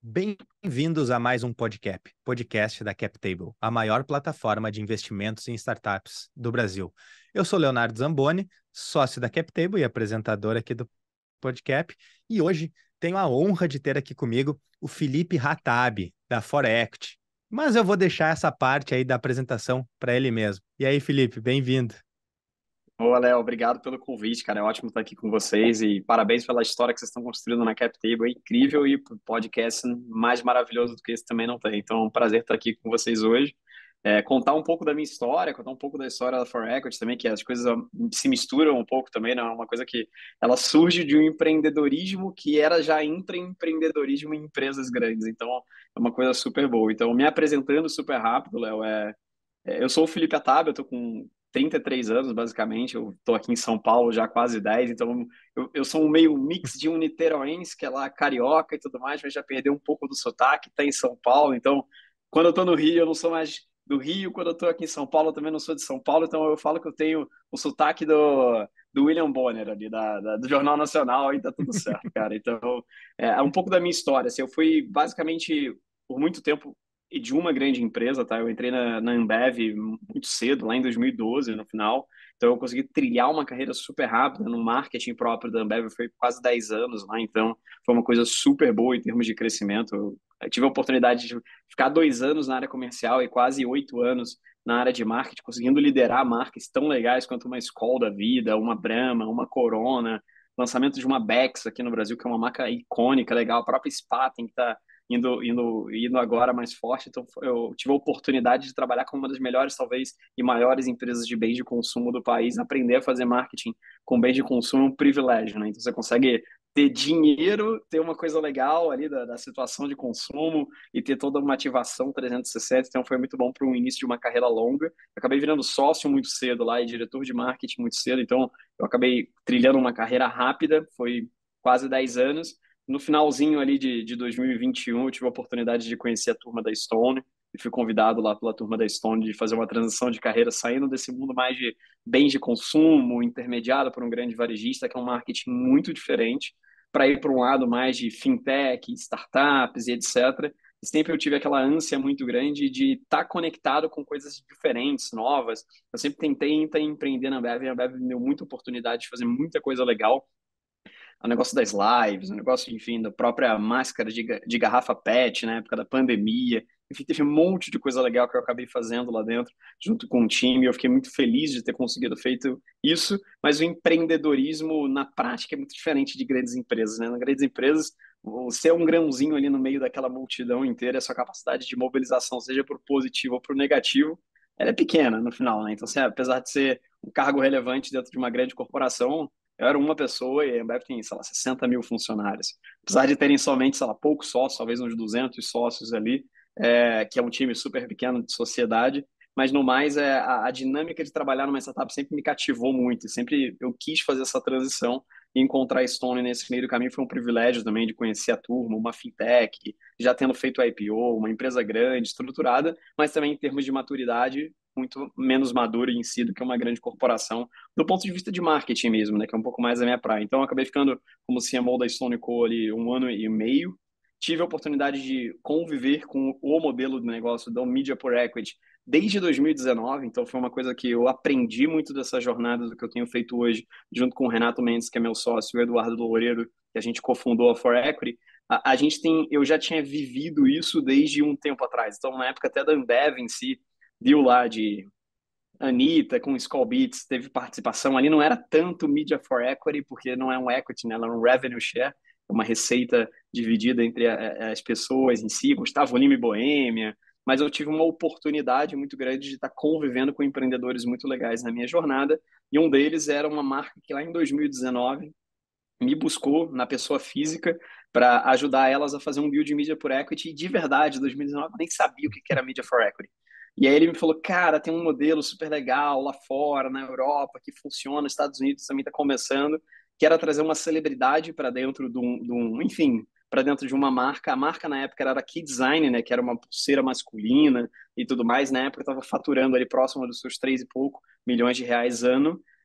Bem-vindos a mais um podcast da CapTable, a maior plataforma de investimentos em startups do Brasil. Eu sou Leonardo Zamboni, sócio da CapTable e apresentador aqui do podcast, e hoje tenho a honra de ter aqui comigo o Felipe Hatab, da Forequity. Mas eu vou deixar essa parte aí da apresentação para ele mesmo. E aí, Felipe, bem-vindo. Ô, Léo, obrigado pelo convite, cara. É ótimo estar aqui com vocês e parabéns pela história que vocês estão construindo na CapTable. É incrível e podcast mais maravilhoso do que esse também não tem. Então, é um prazer estar aqui com vocês hoje. Contar um pouco da minha história, contar um pouco da história da For Equity também, que as coisas se misturam um pouco também, né? É uma coisa que ela surge de um empreendedorismo que era já empreendedorismo em empresas grandes. Então, é uma coisa super boa. Então, me apresentando super rápido, Léo, eu sou o Felipe Atab, eu tô com 33 anos, basicamente. Eu tô aqui em São Paulo já há quase 10, então eu sou um meio mix de um niteroense, que é lá carioca e tudo mais, mas já perdeu um pouco do sotaque, tá em São Paulo. Então, quando eu tô no Rio, eu não sou mais do Rio, quando eu tô aqui em São Paulo, eu também não sou de São Paulo, então eu falo que eu tenho o sotaque do William Bonner ali, do Jornal Nacional, e tá tudo certo, cara. Então, é um pouco da minha história. Assim, eu fui basicamente por muito tempo e de uma grande empresa, tá? Eu entrei na Ambev muito cedo, lá em 2012, no final. Então, eu consegui trilhar uma carreira super rápida no marketing próprio da Ambev. Foi quase 10 anos lá, então foi uma coisa super boa em termos de crescimento. Eu tive a oportunidade de ficar 2 anos na área comercial e quase 8 anos na área de marketing, conseguindo liderar marcas tão legais quanto uma Skol da vida, uma Brahma, uma Corona, lançamento de uma Bex aqui no Brasil, que é uma marca icônica, legal, a própria Spaten, que está indo agora mais forte. Então, eu tive a oportunidade de trabalhar com uma das melhores, talvez, e maiores empresas de bens de consumo do país. Aprender a fazer marketing com bens de consumo é um privilégio, né? Então, você consegue ter dinheiro, ter uma coisa legal ali da situação de consumo e ter toda uma ativação 360. Então, foi muito bom para o início de uma carreira longa. Eu acabei virando sócio muito cedo lá e diretor de marketing muito cedo. Então, eu acabei trilhando uma carreira rápida, foi quase 10 anos. No finalzinho ali de 2021, eu tive a oportunidade de conhecer a turma da Stone e fui convidado lá pela turma da Stone de fazer uma transição de carreira, saindo desse mundo mais de bens de consumo, intermediado por um grande varejista, que é um marketing muito diferente, para ir para um lado mais de fintech, startups e etc. E sempre eu tive aquela ânsia muito grande de estar conectado com coisas diferentes, novas. Eu sempre tentei empreender na Ambev, e a Ambev me deu muita oportunidade de fazer muita coisa legal, o negócio das lives, o negócio, enfim, da própria máscara de garrafa PET na época da pandemia. Enfim, teve um monte de coisa legal que eu acabei fazendo lá dentro, junto com o time. Eu fiquei muito feliz de ter conseguido feito isso, mas o empreendedorismo, na prática, é muito diferente de grandes empresas, né? Nas grandes empresas, você é um grãozinho ali no meio daquela multidão inteira, a sua capacidade de mobilização, seja para o positivo ou para o negativo, ela é pequena no final, né? Então, assim, apesar de ser um cargo relevante dentro de uma grande corporação, eu era uma pessoa e a Ambev tem, sei lá, 60 mil funcionários. Apesar de terem somente, sei lá, poucos sócios, talvez uns 200 sócios ali, que é um time super pequeno de sociedade, mas no mais, a dinâmica de trabalhar numa startup sempre me cativou muito. Sempre eu quis fazer essa transição e encontrar a Stone nesse meio do caminho foi um privilégio também de conhecer a turma, uma fintech, já tendo feito IPO, uma empresa grande, estruturada, mas também em termos de maturidade, muito menos madura em si do que uma grande corporação do ponto de vista de marketing mesmo, né, que é um pouco mais a minha praia. Então, eu acabei ficando como CMO da Stone Co. ali 1 ano e meio. Tive a oportunidade de conviver com o modelo de negócio da Media por Equity desde 2019, então foi uma coisa que eu aprendi muito dessa jornada do que eu tenho feito hoje, junto com o Renato Mendes, que é meu sócio, e o Eduardo Loureiro, que a gente cofundou a For Equity. A gente tem, eu já tinha vivido isso desde um tempo atrás. Então, na época até da Ambev em si, viu lá de Anitta com Skull Beats teve participação ali, não era tanto Media for Equity, porque não é um equity, né? Ela é um revenue share, é uma receita dividida entre as pessoas em si, Gustavo Lima e Boêmia, mas eu tive uma oportunidade muito grande de estar convivendo com empreendedores muito legais na minha jornada, e um deles era uma marca que lá em 2019 me buscou na pessoa física para ajudar elas a fazer um build media por equity. E de verdade, em 2019 eu nem sabia o que era media for equity. E aí ele me falou, cara, tem um modelo super legal lá fora, na Europa, que funciona, nos Estados Unidos também está começando, que era trazer uma celebridade para dentro enfim, para dentro de uma marca. A marca na época era a Key Design, né, que era uma pulseira masculina e tudo mais. Na época estava faturando ali próximo dos seus 3 e pouco milhões de reais ano.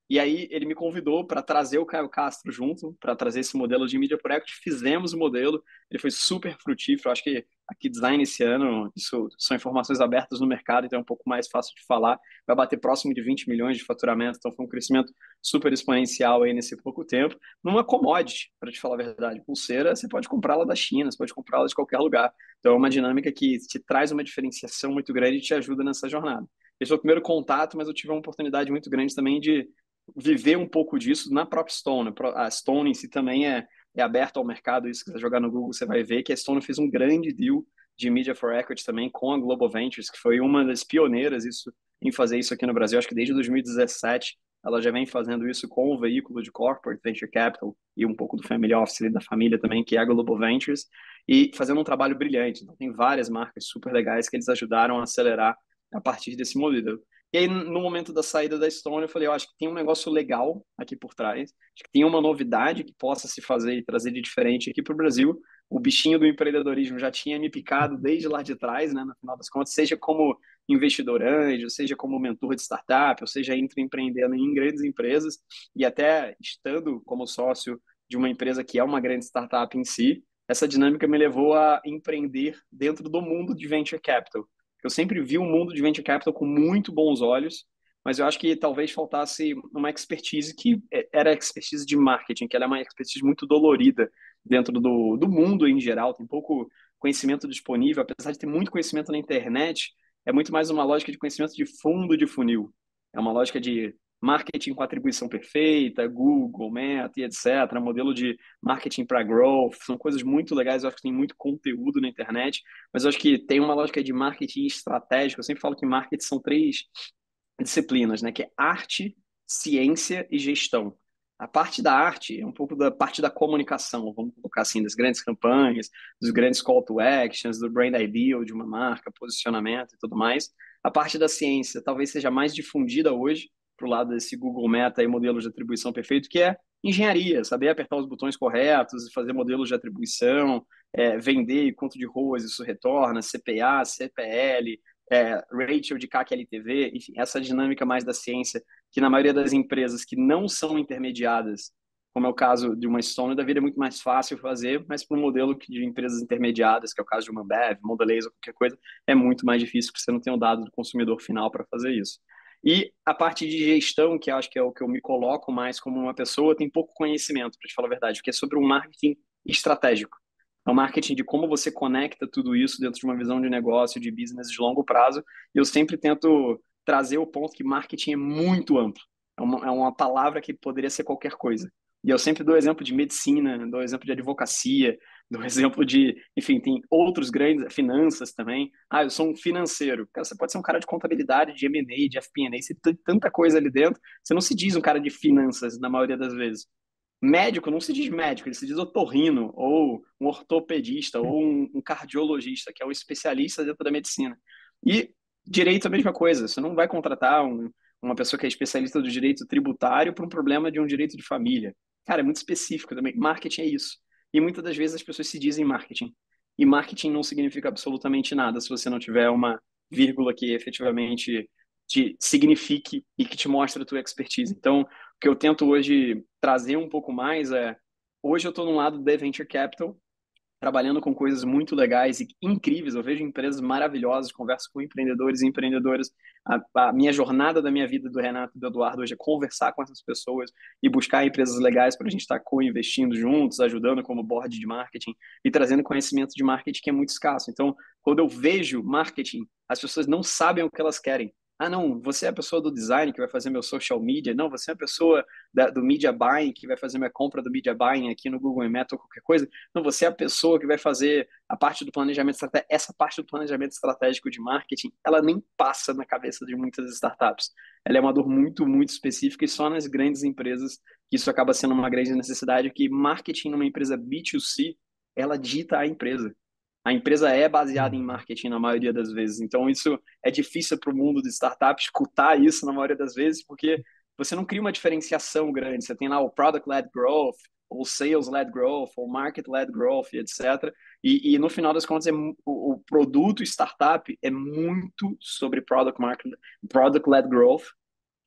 E aí ele me convidou para trazer o Caio Castro junto, para trazer esse modelo de mídia por equity. Fizemos o modelo, ele foi super frutífero. Acho que aqui design esse ano, isso são informações abertas no mercado, então é um pouco mais fácil de falar. Vai bater próximo de 20 milhões de faturamento, então foi um crescimento super exponencial aí nesse pouco tempo. Numa commodity, para te falar a verdade, pulseira, você pode comprá-la da China, você pode comprá-la de qualquer lugar. Então é uma dinâmica que te traz uma diferenciação muito grande e te ajuda nessa jornada. Esse foi o primeiro contato, mas eu tive uma oportunidade muito grande também de viver um pouco disso na própria Stone. A Stone em si também é aberta ao mercado, isso que você jogar no Google, você vai ver que a Stone fez um grande deal de Media for Equity também com a Global Ventures, que foi uma das pioneiras em fazer isso aqui no Brasil. Acho que desde 2017 ela já vem fazendo isso com o veículo de Corporate Venture Capital e um pouco do Family Office da família também, que é a Global Ventures, e fazendo um trabalho brilhante. Então, tem várias marcas super legais que eles ajudaram a acelerar a partir desse modelo. E aí, no momento da saída da Stone, eu falei, eu acho que tem um negócio legal aqui por trás, acho que tem uma novidade que possa se fazer e trazer de diferente aqui para o Brasil. O bichinho do empreendedorismo já tinha me picado desde lá de trás, né, no final das contas, seja como investidor anjo, seja como mentor de startup, ou seja, entre empreendendo em grandes empresas e até estando como sócio de uma empresa que é uma grande startup em si, essa dinâmica me levou a empreender dentro do mundo de venture capital. Eu sempre vi o mundo de venture capital com muito bons olhos, mas eu acho que talvez faltasse uma expertise que era a expertise de marketing, que ela é uma expertise muito dolorida dentro do mundo em geral, tem pouco conhecimento disponível, apesar de ter muito conhecimento na internet, é muito mais uma lógica de conhecimento de fundo de funil. É uma lógica de marketing com atribuição perfeita, Google, Meta e etc., modelo de marketing para growth, são coisas muito legais, eu acho que tem muito conteúdo na internet, mas eu acho que tem uma lógica de marketing estratégico. Eu sempre falo que marketing são três disciplinas, né? Que é arte, ciência e gestão. A parte da arte é um pouco da parte da comunicação, vamos colocar assim, das grandes campanhas, dos grandes call to actions, do brand ideal de uma marca, posicionamento e tudo mais. A parte da ciência talvez seja mais difundida hoje para o lado desse Google Meta e modelos de atribuição perfeito, que é engenharia, saber apertar os botões corretos, fazer modelos de atribuição, vender quanto de ROAS isso retorna, CPA, CPL, ratio de CAC LTV, enfim, essa dinâmica mais da ciência, que na maioria das empresas que não são intermediadas, como é o caso de uma Stone, da vida é muito mais fácil fazer, mas para um modelo de empresas intermediadas, que é o caso de uma Ambev, Mondelez ou qualquer coisa, é muito mais difícil porque você não tem o dado do consumidor final para fazer isso. E a parte de gestão, que eu acho que é o que eu me coloco mais como uma pessoa, tem pouco conhecimento, para te falar a verdade, porque é sobre um marketing estratégico. É um marketing de como você conecta tudo isso dentro de uma visão de negócio, de business de longo prazo. E eu sempre tento trazer o ponto que marketing é muito amplo. É uma palavra que poderia ser qualquer coisa. E eu sempre dou exemplo de medicina, dou exemplo de advocacia, dou exemplo de, enfim, tem outros grandes, finanças também. Ah, eu sou um financeiro. Cara, você pode ser um cara de contabilidade, de M&A, de FP&A, você tem tanta coisa ali dentro. Você não se diz um cara de finanças, na maioria das vezes. Médico não se diz médico, ele se diz otorrino, ou um ortopedista, ou um cardiologista, que é um especialista dentro da medicina. E direito é a mesma coisa, você não vai contratar uma pessoa que é especialista do direito tributário para um problema de um direito de família. Cara, é muito específico também. Marketing é isso. E muitas das vezes as pessoas se dizem marketing. E marketing não significa absolutamente nada se você não tiver uma vírgula que efetivamente te signifique e que te mostre a tua expertise. Então, o que eu tento hoje trazer um pouco mais hoje eu estou no lado da Venture Capital, trabalhando com coisas muito legais e incríveis. Eu vejo empresas maravilhosas, converso com empreendedores e empreendedoras. A minha jornada da minha vida, do Renato e do Eduardo, hoje é conversar com essas pessoas e buscar empresas legais para a gente estar co-investindo juntos, ajudando como board de marketing e trazendo conhecimento de marketing que é muito escasso. Então, quando eu vejo marketing, as pessoas não sabem o que elas querem. Ah, não, você é a pessoa do design que vai fazer meu social media. Não, você é a pessoa do media buying que vai fazer minha compra do media buying aqui no Google e Meta ou qualquer coisa. Não, você é a pessoa que vai fazer a parte do planejamento estratégico. Essa parte do planejamento estratégico de marketing, ela nem passa na cabeça de muitas startups. Ela é uma dor muito, muito específica e só nas grandes empresas que isso acaba sendo uma grande necessidade, que marketing numa empresa B2C, ela dita a empresa. A empresa é baseada em Uhum. marketing na maioria das vezes. Então, isso é difícil para o mundo de startup escutar isso na maioria das vezes, porque você não cria uma diferenciação grande. Você tem lá o product-led growth, ou sales-led growth, ou market-led growth, etc. E no final das contas, o produto startup é muito sobre product-led growth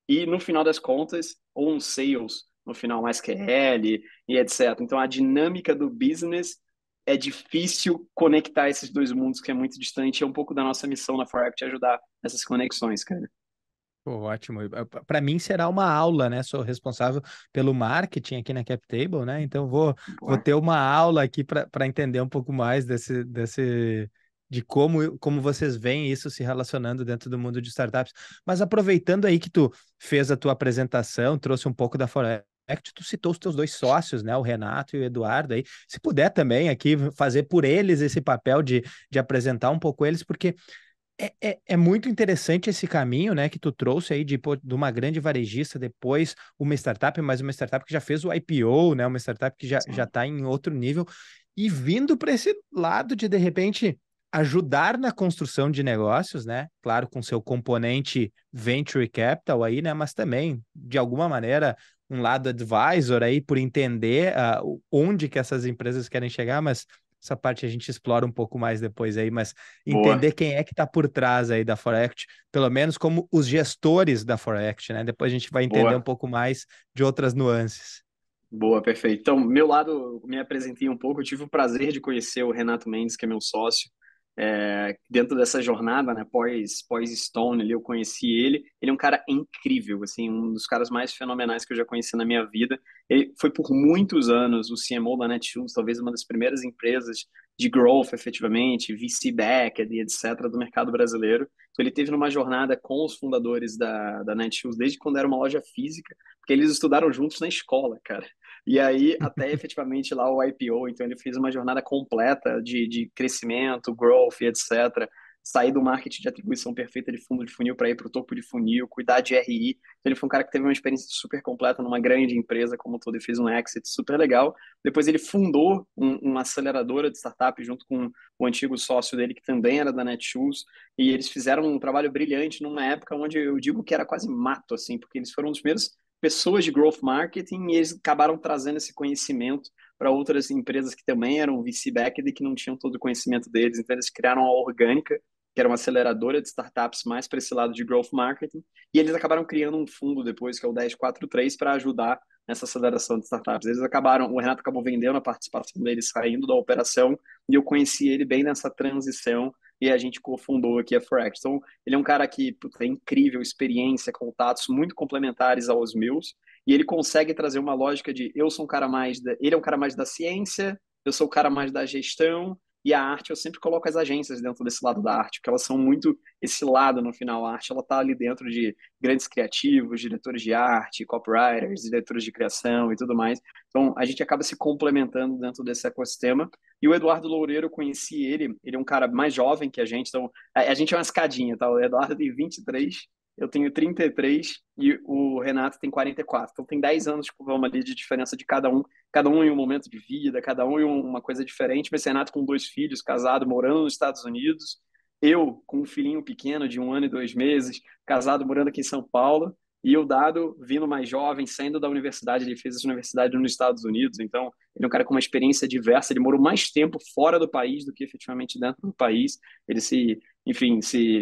e no final das contas, ou um sales, no final mais QL e etc. Então a dinâmica do business é difícil conectar esses dois mundos que é muito distante, é um pouco da nossa missão na Forex ajudar nessas conexões, cara. Pô, ótimo. Para mim será uma aula, né? Sou responsável pelo marketing aqui na CapTable, né? Então vou Boa. ter uma aula aqui para entender um pouco mais de como vocês veem isso se relacionando dentro do mundo de startups. Mas aproveitando aí que tu fez a tua apresentação, trouxe um pouco da Forex, tu citou os teus dois sócios, né? O Renato e o Eduardo aí. Se puder também aqui fazer por eles esse papel de apresentar um pouco eles, porque é muito interessante esse caminho, né, que tu trouxe aí de, pô, de uma grande varejista, depois uma startup, mas uma startup que já fez o IPO, né, uma startup que já Sim. está em outro nível, e vindo para esse lado de repente, ajudar na construção de negócios, né, claro, com seu componente venture capital aí, né, mas também, de alguma maneira, um lado advisor aí, por entender onde que essas empresas querem chegar, mas essa parte a gente explora um pouco mais depois aí, mas Boa, entender quem é que está por trás aí da Forex, pelo menos como os gestores da Forex, né? Depois a gente vai entender um boa. pouco mais de outras nuances. Boa, perfeito. Então, meu lado, me apresentei um pouco. Eu tive o prazer de conhecer o Renato Mendes, que é meu sócio, dentro dessa jornada, né? Pós Stone, ali eu conheci ele. Ele é um cara incrível, assim, um dos caras mais fenomenais que eu já conheci na minha vida. Ele foi por muitos anos o CMO da Netshoes, talvez uma das primeiras empresas de growth, efetivamente, VC-backed e etc. do mercado brasileiro. Então, ele teve numa jornada com os fundadores da Netshoes desde quando era uma loja física, porque eles estudaram juntos na escola, cara. E aí, até efetivamente lá o IPO, então ele fez uma jornada completa de crescimento, growth, etc. Sair do marketing de atribuição perfeita de fundo de funil para ir para o topo de funil, cuidar de RI. Então, ele foi um cara que teve uma experiência super completa numa grande empresa como todo e fez um exit super legal. Depois ele fundou uma aceleradora de startup junto com o antigo sócio dele, que também era da Netshoes, e eles fizeram um trabalho brilhante numa época onde eu digo que era quase mato, assim, porque eles foram os primeiros pessoas de growth marketing e eles acabaram trazendo esse conhecimento para outras empresas que também eram VC-backed e que não tinham todo o conhecimento deles. Então, eles criaram a Orgânica, que era uma aceleradora de startups mais para esse lado de growth marketing, e eles acabaram criando um fundo depois, que é o 1043, para ajudar nessa aceleração de startups. Eles acabaram, o Renato acabou vendendo a participação dele, saindo da operação, e eu conheci ele bem nessa transição, e a gente cofundou aqui a Forex. Então, ele é um cara que tem incrível experiência, contatos muito complementares aos meus, e ele consegue trazer uma lógica de eu sou um cara mais da, ele é um cara mais da ciência, eu sou o cara mais da gestão, e a arte eu sempre coloco as agências dentro desse lado da arte, porque elas são muito esse lado no final. A arte ela tá ali dentro de grandes criativos, diretores de arte, copywriters, diretores de criação e tudo mais. Então a gente acaba se complementando dentro desse ecossistema. E o Eduardo Loureiro, eu conheci ele é um cara mais jovem que a gente, então a gente é uma escadinha, tá? O Eduardo tem 23, eu tenho 33 e o Renato tem 44. Então tem 10 anos, tipo, vamos ali de diferença de cada um em um momento de vida, cada um em uma coisa diferente. Mas Renato com dois filhos, casado, morando nos Estados Unidos. Eu com um filhinho pequeno de 1 ano e 2 meses, casado, morando aqui em São Paulo. E o Dado, vindo mais jovem, saindo da universidade, ele fez essa universidade nos Estados Unidos, então ele é um cara com uma experiência diversa, ele morou mais tempo fora do país do que efetivamente dentro do país, ele enfim,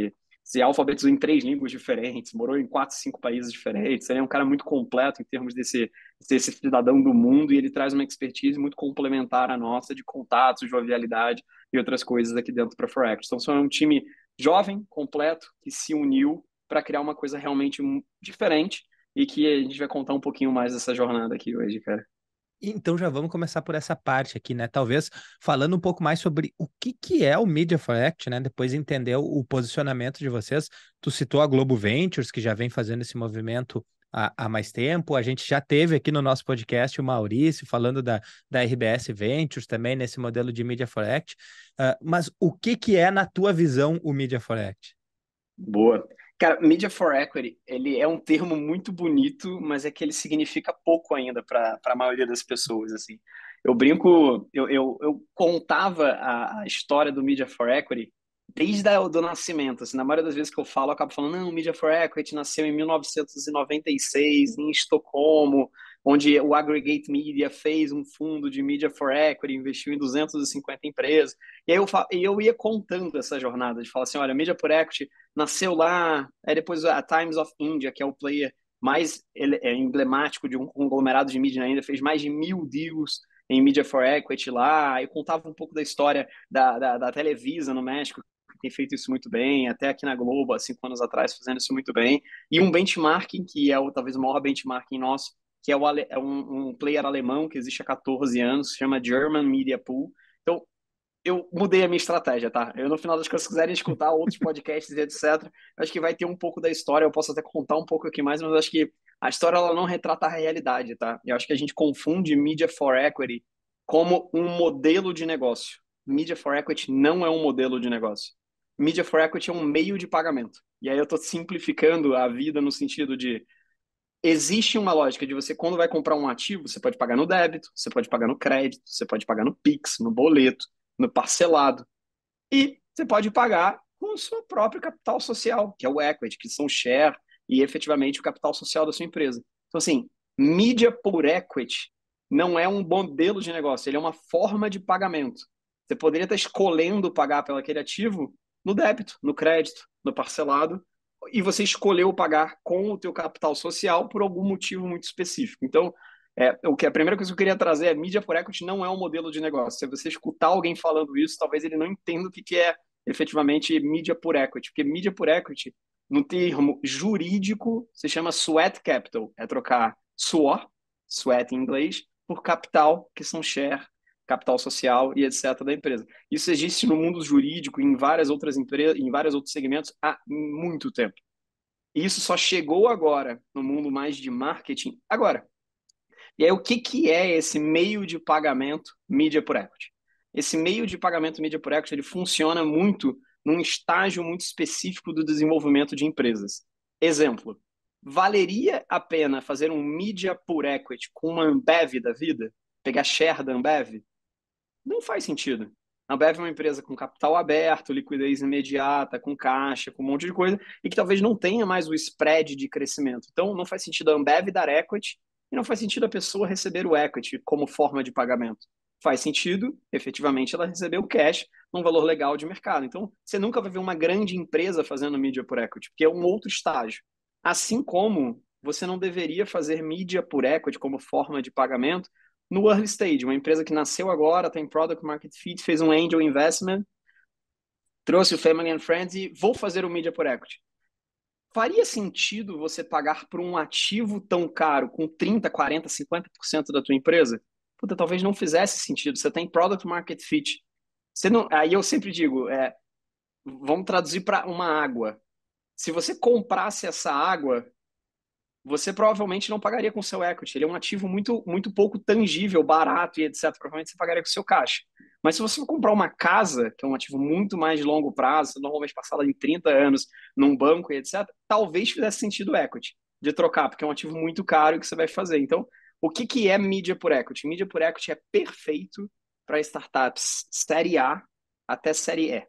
se alfabetizou em 3 línguas diferentes, morou em 4, 5 países diferentes, ele é um cara muito completo em termos desse cidadão do mundo, e ele traz uma expertise muito complementar à nossa, de contatos, jovialidade e outras coisas aqui dentro para a Forex. Então, são um time jovem, completo, que se uniu para criar uma coisa realmente diferente e que a gente vai contar um pouquinho mais dessa jornada aqui hoje, cara. Então já vamos começar por essa parte aqui, né? Talvez falando um pouco mais sobre o que é o Media for Act, né? Depois entender o posicionamento de vocês. Tu citou a Globo Ventures, que já vem fazendo esse movimento há mais tempo. A gente já teve aqui no nosso podcast o Maurício falando da RBS Ventures também nesse modelo de Media for Act. Mas o que é, na tua visão, o Media for Act? Boa. Cara, Media for Equity, ele é um termo muito bonito, mas é que ele significa pouco ainda para a maioria das pessoas, assim. Eu brinco, eu contava a história do Media for Equity desde do nascimento, assim. Na maioria das vezes que eu falo, eu acabo falando, não, o Media for Equity nasceu em 1996, em Estocolmo, onde o Aggregate Media fez um fundo de Media for Equity, investiu em 250 empresas. E aí eu ia contando essa jornada, de falar assim, olha, Media for Equity nasceu lá, aí depois a Times of India, que é o player mais emblemático de um conglomerado de mídia ainda, fez mais de 1.000 deals em Media for Equity lá, e contava um pouco da história da Televisa no México, que tem feito isso muito bem, até aqui na Globo, há 5 anos atrás, fazendo isso muito bem, e um benchmarking, que é talvez o maior benchmarking nosso, que é, um player alemão que existe há 14 anos, se chama German Media Pool. Então, eu mudei a minha estratégia, tá? Eu, no final das contas, se quiserem escutar outros podcasts e etc., acho que vai ter um pouco da história, eu posso até contar um pouco aqui mais, mas acho que a história ela não retrata a realidade, tá? Eu acho que a gente confunde Media for Equity como um modelo de negócio. Media for Equity não é um modelo de negócio. Media for Equity é um meio de pagamento. E aí eu estou simplificando a vida no sentido de existe uma lógica de você, quando vai comprar um ativo, você pode pagar no débito, você pode pagar no crédito, você pode pagar no Pix, no boleto, no parcelado. E você pode pagar com o seu próprio capital social, que é o equity, que são share e efetivamente o capital social da sua empresa. Então, assim, mídia por equity não é um modelo de negócio, ele é uma forma de pagamento. Você poderia estar escolhendo pagar pelo aquele ativo no débito, no crédito, no parcelado, e você escolheu pagar com o teu capital social por algum motivo muito específico. Então, a primeira coisa que eu queria trazer é mídia por equity não é um modelo de negócio. Se você escutar alguém falando isso, talvez ele não entenda o que é efetivamente mídia por equity, porque mídia por equity, no termo jurídico, se chama sweat capital, é trocar suor, sweat em inglês, por capital, que são share, capital social e etc. da empresa. Isso existe no mundo jurídico, em várias outras empresas, em vários outros segmentos há muito tempo. E isso só chegou agora no mundo mais de marketing agora. E aí, o que, que é esse meio de pagamento mídia por equity? Esse meio de pagamento mídia por equity ele funciona muito num estágio muito específico do desenvolvimento de empresas. Exemplo, valeria a pena fazer um mídia por equity com uma Ambev da vida? Pegar share da Ambev? Não faz sentido. A Ambev é uma empresa com capital aberto, liquidez imediata, com caixa, com um monte de coisa, e que talvez não tenha mais o spread de crescimento. Então, não faz sentido a Ambev dar equity e não faz sentido a pessoa receber o equity como forma de pagamento. Faz sentido, efetivamente, ela receber o cash num valor legal de mercado. Então, você nunca vai ver uma grande empresa fazendo mídia por equity, porque é um outro estágio. Assim como você não deveria fazer mídia por equity como forma de pagamento no early stage, uma empresa que nasceu agora, tem product market fit, fez um angel investment, trouxe o family and friends e vou fazer o media por equity. Faria sentido você pagar por um ativo tão caro com 30, 40, 50% da tua empresa? Puta, talvez não fizesse sentido. Você tem product market fit. Você não, aí eu sempre digo, vamos traduzir para uma água. Se você comprasse essa água, você provavelmente não pagaria com seu equity. Ele é um ativo muito, muito pouco tangível, barato e etc. Provavelmente você pagaria com seu caixa. Mas se você for comprar uma casa, que é um ativo muito mais de longo prazo, normalmente passada em 30 anos, num banco e etc., talvez fizesse sentido o equity de trocar, porque é um ativo muito caro que você vai fazer. Então, o que, que é mídia por equity? Mídia por equity é perfeito para startups série A até série E.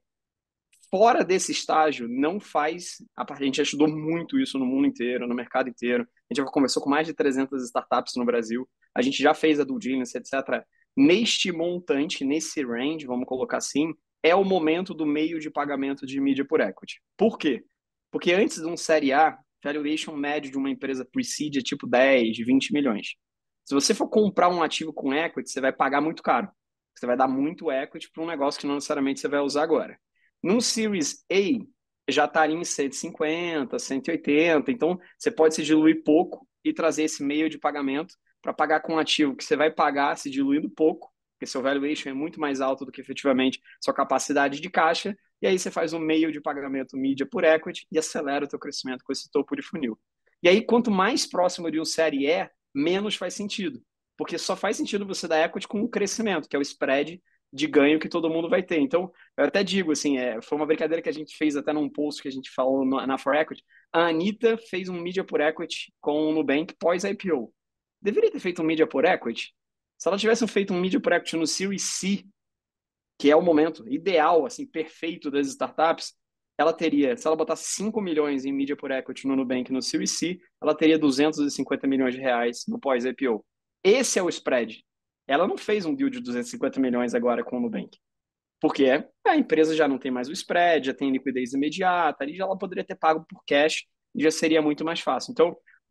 Fora desse estágio, não faz. A gente já estudou muito isso no mundo inteiro, no mercado inteiro. A gente já conversou com mais de 300 startups no Brasil. A gente já fez a due diligence, etc. Neste montante, nesse range, vamos colocar assim, é o momento do meio de pagamento de mídia por equity. Por quê? Porque antes de um série A, valuation médio de uma empresa pre-seed é tipo 10, 20 milhões. Se você for comprar um ativo com equity, você vai pagar muito caro. Você vai dar muito equity para um negócio que não necessariamente você vai usar agora. Num Series A, já estaria em 150, 180, então você pode se diluir pouco e trazer esse meio de pagamento para pagar com um ativo que você vai pagar se diluindo pouco, porque seu valuation é muito mais alto do que efetivamente sua capacidade de caixa, e aí você faz um meio de pagamento mídia por equity e acelera o teu crescimento com esse topo de funil. E aí, quanto mais próximo de um série E, menos faz sentido, porque só faz sentido você dar equity com o crescimento, que é o spread de ganho que todo mundo vai ter. Então, eu até digo, assim, foi uma brincadeira que a gente fez até num post que a gente falou na For Equity. A Anitta fez um Media por Equity com o Nubank pós-IPO. Deveria ter feito um Media por Equity? Se ela tivesse feito um Media por Equity no Series C, que é o momento ideal, assim, perfeito das startups, ela teria, se ela botasse 5 milhões em Media por Equity no Nubank no Series C, ela teria 250 milhões de reais no pós-IPO. Esse é o spread. Ela não fez um deal de 250 milhões agora com o Nubank. Porque a empresa já não tem mais o spread, já tem liquidez imediata, ali já ela poderia ter pago por cash e já seria muito mais fácil. Então,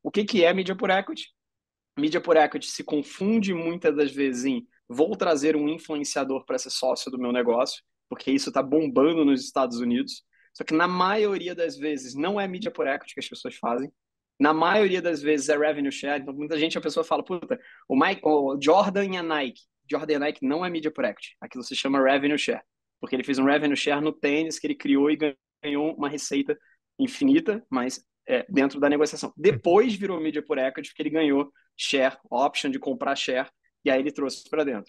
O que que é mídia por equity? Mídia por equity se confunde muitas das vezes em vou trazer um influenciador para ser sócio do meu negócio, porque isso está bombando nos Estados Unidos. Só que na maioria das vezes não é mídia por equity que as pessoas fazem. Na maioria das vezes é revenue share. Então, muita gente, a pessoa fala, puta, o Jordan e a Nike. Jordan e a Nike não é mídia por equity. Aquilo se chama revenue share. Porque ele fez um revenue share no tênis que ele criou e ganhou uma receita infinita, mas dentro da negociação. Depois virou mídia por equity, porque ele ganhou share, option de comprar share, e aí ele trouxe para dentro.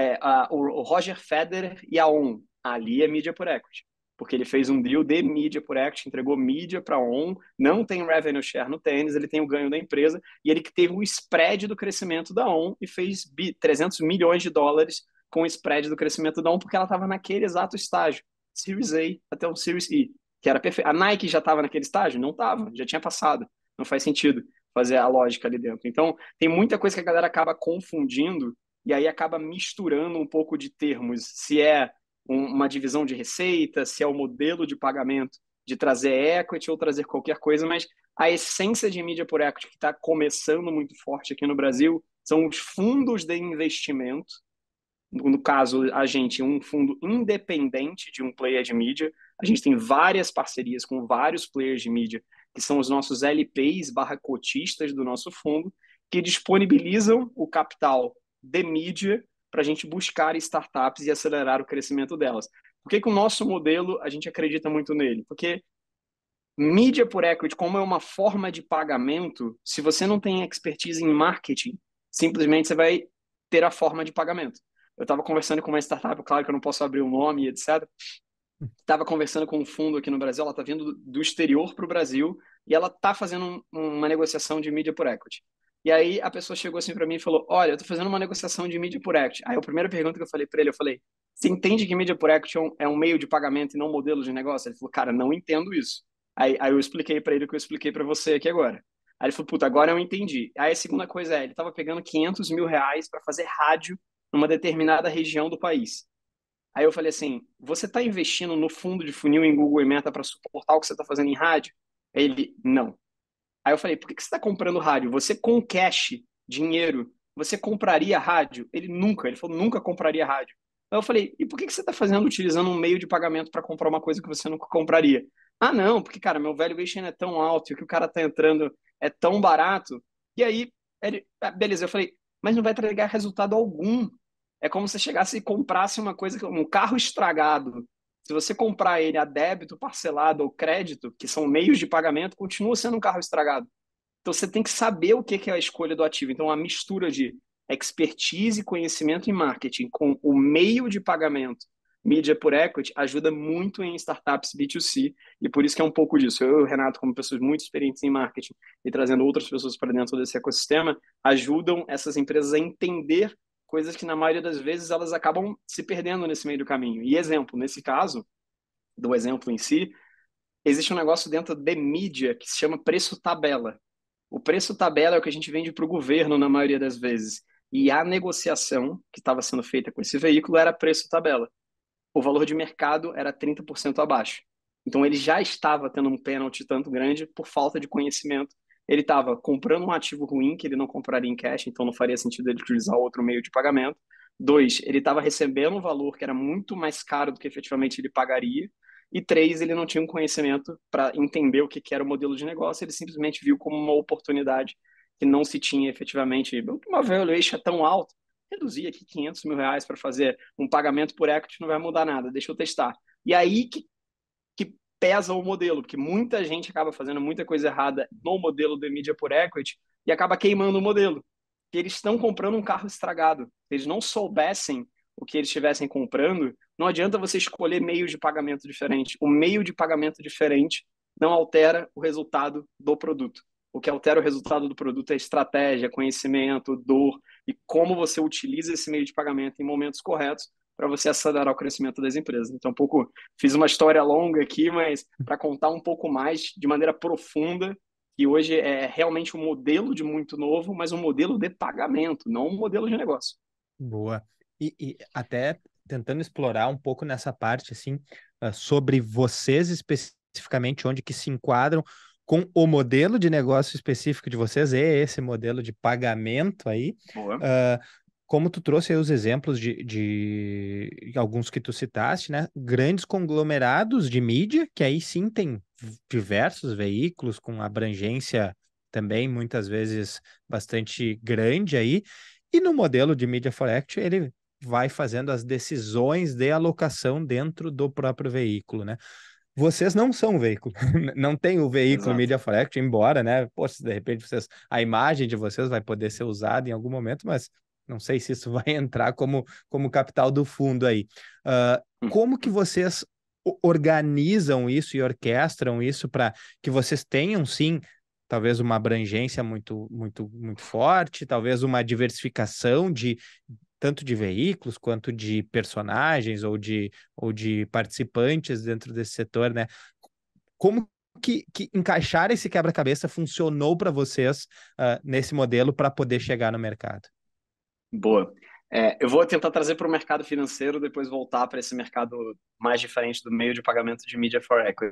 O Roger Federer e a ON, ali é mídia por equity, porque ele fez um deal de mídia por equity, entregou mídia para a ON, não tem revenue share no tênis, ele tem o ganho da empresa, e ele que teve o spread do crescimento da ON e fez 300 milhões de dólares com o spread do crescimento da ON, porque ela estava naquele exato estágio, Series A até o Series E, que era perfeito. A Nike já estava naquele estágio? Não estava, já tinha passado. Não faz sentido fazer a lógica ali dentro. Então, tem muita coisa que a galera acaba confundindo e aí acaba misturando um pouco de termos. Se é uma divisão de receita, se é o modelo de pagamento de trazer equity ou trazer qualquer coisa, mas a essência de mídia por equity que está começando muito forte aqui no Brasil são os fundos de investimento. No caso, a gente, um fundo independente de um player de mídia. A gente tem várias parcerias com vários players de mídia, que são os nossos LPs barra cotistas do nosso fundo, que disponibilizam o capital de mídia para a gente buscar startups e acelerar o crescimento delas. Por que que o nosso modelo, a gente acredita muito nele? Porque mídia por equity, como é uma forma de pagamento, se você não tem expertise em marketing, simplesmente você vai ter a forma de pagamento. Eu estava conversando com uma startup, claro que eu não posso abrir o nome, etc. Estava conversando com um fundo aqui no Brasil, ela está vindo do exterior para o Brasil e ela está fazendo uma negociação de mídia por equity. E aí a pessoa chegou assim para mim e falou: Olha, eu estou fazendo uma negociação de mídia por equity. Aí a primeira pergunta que eu falei para ele, eu falei: Você entende que mídia por equity é um meio de pagamento e não um modelo de negócio? Ele falou: Cara, não entendo isso. Aí eu expliquei para ele o que eu expliquei para você aqui agora. Aí ele falou: Puta, agora eu entendi. Aí a segunda coisa ele estava pegando R$ 500 mil para fazer rádio numa determinada região do país. Aí eu falei assim: você está investindo no fundo de funil em Google e Meta para suportar o que você está fazendo em rádio? Aí ele, não. Aí eu falei: por que você está comprando rádio? Você com cash, dinheiro, você compraria rádio? Ele nunca. Ele falou: nunca compraria rádio. Aí eu falei: e por que você está fazendo, utilizando um meio de pagamento para comprar uma coisa que você nunca compraria? Ah, não, porque, cara, meu valuation é tão alto e o que o cara está entrando é tão barato. E aí, beleza, eu falei: mas não vai entregar resultado algum. É como se você chegasse e comprasse uma coisa, um carro estragado. Se você comprar ele a débito, parcelado ou crédito, que são meios de pagamento, continua sendo um carro estragado. Então você tem que saber o que é a escolha do ativo. Então a mistura de expertise, conhecimento em marketing com o meio de pagamento, mídia por equity, ajuda muito em startups B2C e por isso que é um pouco disso. Eu e o Renato, como pessoas muito experientes em marketing e trazendo outras pessoas para dentro desse ecossistema, ajudam essas empresas a entender coisas que na maioria das vezes elas acabam se perdendo nesse meio do caminho. E exemplo, nesse caso, do exemplo em si, existe um negócio dentro de mídia que se chama preço tabela. O preço tabela é o que a gente vende para o governo na maioria das vezes. E a negociação que estava sendo feita com esse veículo era preço tabela. O valor de mercado era 30% abaixo. Então ele já estava tendo um pênalti tanto grande por falta de conhecimento. Ele estava comprando um ativo ruim que ele não compraria em cash, então não faria sentido ele utilizar outro meio de pagamento. Dois, ele estava recebendo um valor que era muito mais caro do que efetivamente ele pagaria. E três, ele não tinha um conhecimento para entender o que era o modelo de negócio, ele simplesmente viu como uma oportunidade que não se tinha efetivamente. Uma valuation tão alta, reduzir aqui R$ 500 mil para fazer um pagamento por equity não vai mudar nada, deixa eu testar. E aí que pesa o modelo, porque muita gente acaba fazendo muita coisa errada no modelo de mídia por equity e acaba queimando o modelo. Que eles estão comprando um carro estragado. Se eles não soubessem o que eles estivessem comprando, não adianta você escolher meios de pagamento diferente. O meio de pagamento diferente não altera o resultado do produto. O que altera o resultado do produto é estratégia, conhecimento, dor e como você utiliza esse meio de pagamento em momentos corretos para você acelerar o crescimento das empresas. Então, um pouco, fiz uma história longa aqui, mas para contar um pouco mais de maneira profunda, que hoje é realmente um modelo de muito novo, mas um modelo de pagamento, não um modelo de negócio. Boa. E até tentando explorar um pouco nessa parte, assim, sobre vocês especificamente, onde que se enquadram com o modelo de negócio específico de vocês, é esse modelo de pagamento aí. Boa. ah, Como tu trouxe aí os exemplos de alguns que tu citaste, né? Grandes conglomerados de mídia, que aí sim tem diversos veículos com abrangência também, muitas vezes, bastante grande aí. E no modelo de Media for Act, ele vai fazendo as decisões de alocação dentro do próprio veículo, né? Vocês não são o veículo, não tem o veículo Exato. Media for Act, embora, né? Pô, se de repente a imagem de vocês vai poder ser usada em algum momento, mas não sei se isso vai entrar como capital do fundo aí. Como que vocês organizam isso e orquestram isso para que vocês tenham, sim, talvez uma abrangência muito forte, talvez uma diversificação de tanto de veículos quanto de personagens ou de participantes dentro desse setor, né? Como que encaixar esse quebra-cabeça funcionou para vocês nesse modelo para poder chegar no mercado? Boa. Eu vou tentar trazer para o mercado financeiro, depois voltar para esse mercado mais diferente do meio de pagamento de Media for Equity.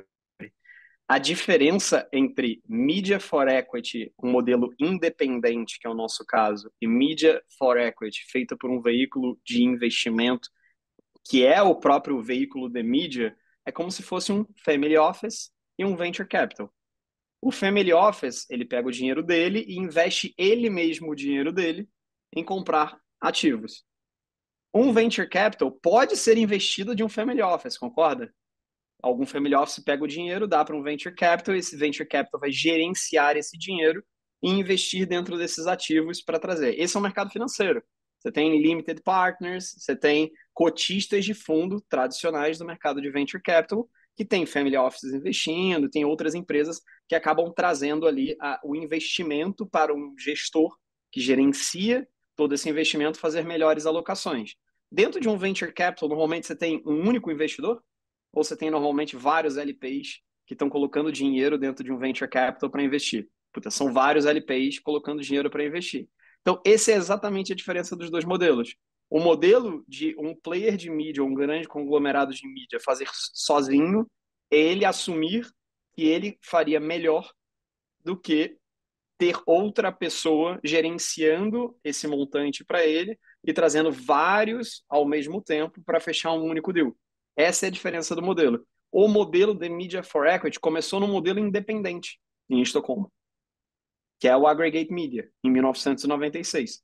A diferença entre Media for Equity, um modelo independente, que é o nosso caso, e Media for Equity, feita por um veículo de investimento, que é o próprio veículo de mídia, é como se fosse um family office e um venture capital. O family office, ele pega o dinheiro dele e investe ele mesmo o dinheiro dele em comprar ativos. Um venture capital pode ser investido de um family office, concorda? Algum family office pega o dinheiro, dá para um venture capital, e esse venture capital vai gerenciar esse dinheiro e investir dentro desses ativos para trazer. Esse é o mercado financeiro. Você tem limited partners, você tem cotistas de fundo tradicionais do mercado de venture capital, que tem family offices investindo, tem outras empresas que acabam trazendo ali o investimento para um gestor que gerencia todo esse investimento fazer melhores alocações. Dentro de um venture capital, normalmente você tem um único investidor, ou você tem normalmente vários LPs que estão colocando dinheiro dentro de um venture capital para investir. Puta, são vários LPs colocando dinheiro para investir. Então, essa é exatamente a diferença dos dois modelos. O modelo de um player de mídia, um grande conglomerado de mídia, fazer sozinho, é ele assumir que ele faria melhor do que ter outra pessoa gerenciando esse montante para ele e trazendo vários ao mesmo tempo para fechar um único deal. Essa é a diferença do modelo. O modelo de Media for Equity começou no modelo independente em Estocolmo, que é o Aggregate Media, em 1996.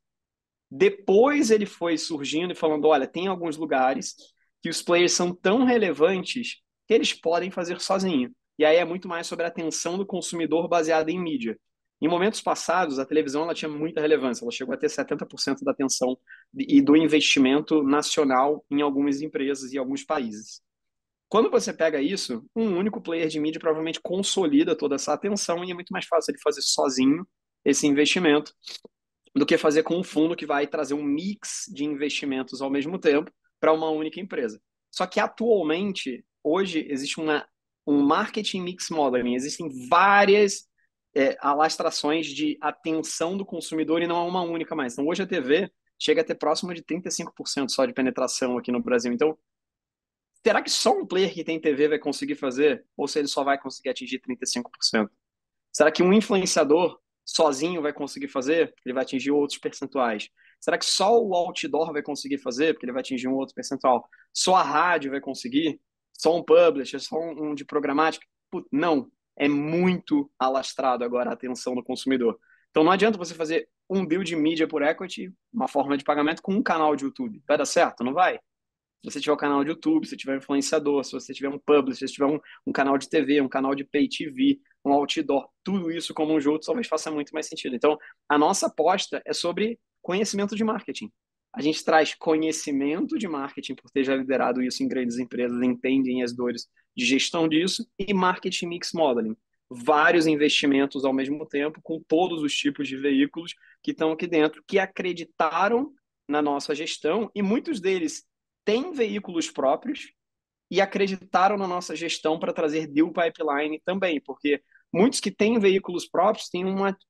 Depois ele foi surgindo e falando, olha, tem alguns lugares que os players são tão relevantes que eles podem fazer sozinho. E aí é muito mais sobre a atenção do consumidor baseada em mídia. Em momentos passados, a televisão ela tinha muita relevância, ela chegou a ter 70% da atenção e do investimento nacional em algumas empresas e alguns países. Quando você pega isso, um único player de mídia provavelmente consolida toda essa atenção e é muito mais fácil ele fazer sozinho esse investimento do que fazer com um fundo que vai trazer um mix de investimentos ao mesmo tempo para uma única empresa. Só que atualmente, hoje, existe um marketing mix modeling, existem várias alastrações de atenção do consumidor e não é uma única mais. Então, hoje a TV chega a ter próximo de 35% só de penetração aqui no Brasil. Então, será que só um player que tem TV vai conseguir fazer? Ou se ele só vai conseguir atingir 35%? Será que um influenciador sozinho vai conseguir fazer? Porque ele vai atingir outros percentuais. Será que só o outdoor vai conseguir fazer? Porque ele vai atingir um outro percentual. Só a rádio vai conseguir? Só um publisher? Só um de programática? Putz, não. É muito alastrado agora a atenção do consumidor. Então não adianta você fazer um deal de mídia por equity, uma forma de pagamento, com um canal de YouTube. Vai dar certo? Não vai? Se você tiver um canal de YouTube, se tiver um influenciador, se você tiver um publisher, se tiver um canal de TV, um canal de pay TV, um outdoor, tudo isso como um junto talvez faça muito mais sentido. Então, a nossa aposta é sobre conhecimento de marketing. A gente traz conhecimento de marketing por ter já liderado isso em grandes empresas, entendem as dores de gestão disso, e marketing mix modeling. Vários investimentos ao mesmo tempo, com todos os tipos de veículos que estão aqui dentro, que acreditaram na nossa gestão, e muitos deles têm veículos próprios e acreditaram na nossa gestão para trazer deal pipeline também, porque muitos que têm veículos próprios têm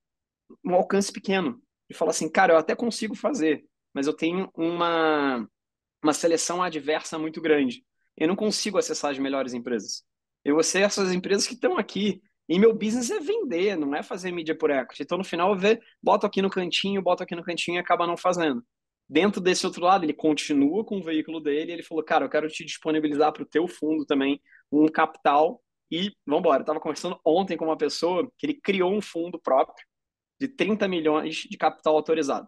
um alcance pequeno. E fala assim, cara, eu até consigo fazer, mas eu tenho uma seleção adversa muito grande. Eu não consigo acessar as melhores empresas. Eu acesso as empresas que estão aqui E meu business é vender, não é fazer mídia por equity. Então, no final, eu boto aqui no cantinho e acaba não fazendo. Dentro desse outro lado, ele continua com o veículo dele, ele falou, cara, eu quero te disponibilizar para o teu fundo também um capital e vamos embora. Eu estava conversando ontem com uma pessoa que ele criou um fundo próprio de 30 milhões de capital autorizado.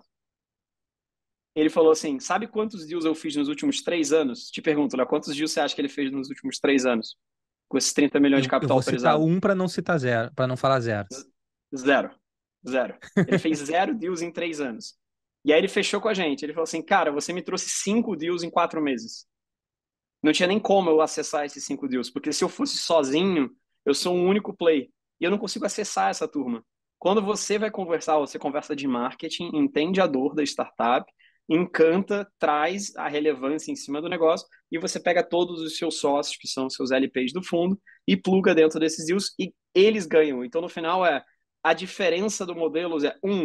Ele falou assim, sabe quantos deals eu fiz nos últimos 3 anos? Te pergunto, né? Quantos deals você acha que ele fez nos últimos 3 anos com esses 30 milhões de Eu capital vou citar autorizado? um para não citar zero, para não falar zero. Zero. Zero. Ele fez 0 deals em 3 anos. E aí ele fechou com a gente. Ele falou assim, cara, você me trouxe 5 deals em 4 meses. Não tinha nem como eu acessar esses 5 deals, porque se eu fosse sozinho, eu sou um único play. E eu não consigo acessar essa turma. Quando você vai conversar, você conversa de marketing, entende a dor da startup, encanta, traz a relevância em cima do negócio, e você pega todos os seus sócios, que são os seus LPs do fundo, e pluga dentro desses deals, e eles ganham. Então, no final, a diferença do modelo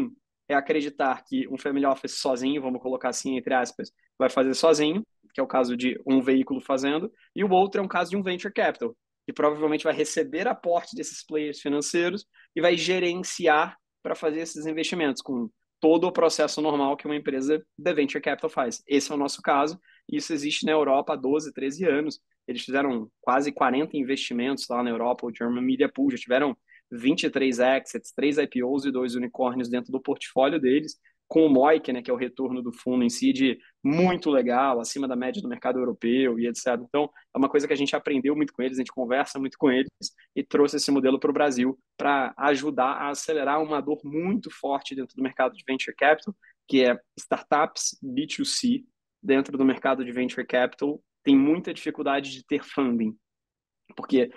é acreditar que um family office sozinho, vamos colocar assim, entre aspas, vai fazer sozinho, que é o caso de um veículo fazendo, e o outro é um caso de um venture capital, que provavelmente vai receber aporte desses players financeiros e vai gerenciar para fazer esses investimentos, com todo o processo normal que uma empresa de venture capital faz. Esse é o nosso caso, e isso existe na Europa há 12, 13 anos. Eles fizeram quase 40 investimentos lá na Europa, o German Media Pool, já tiveram 23 exits, 3 IPOs e 2 unicórnios dentro do portfólio deles, com o MOIC, né, que é o retorno do fundo em si, de muito legal, acima da média do mercado europeu e etc. Então, é uma coisa que a gente aprendeu muito com eles, a gente conversa muito com eles e trouxe esse modelo para o Brasil para ajudar a acelerar uma dor muito forte dentro do mercado de venture capital, que é startups B2C dentro do mercado de venture capital tem muita dificuldade de ter funding, porque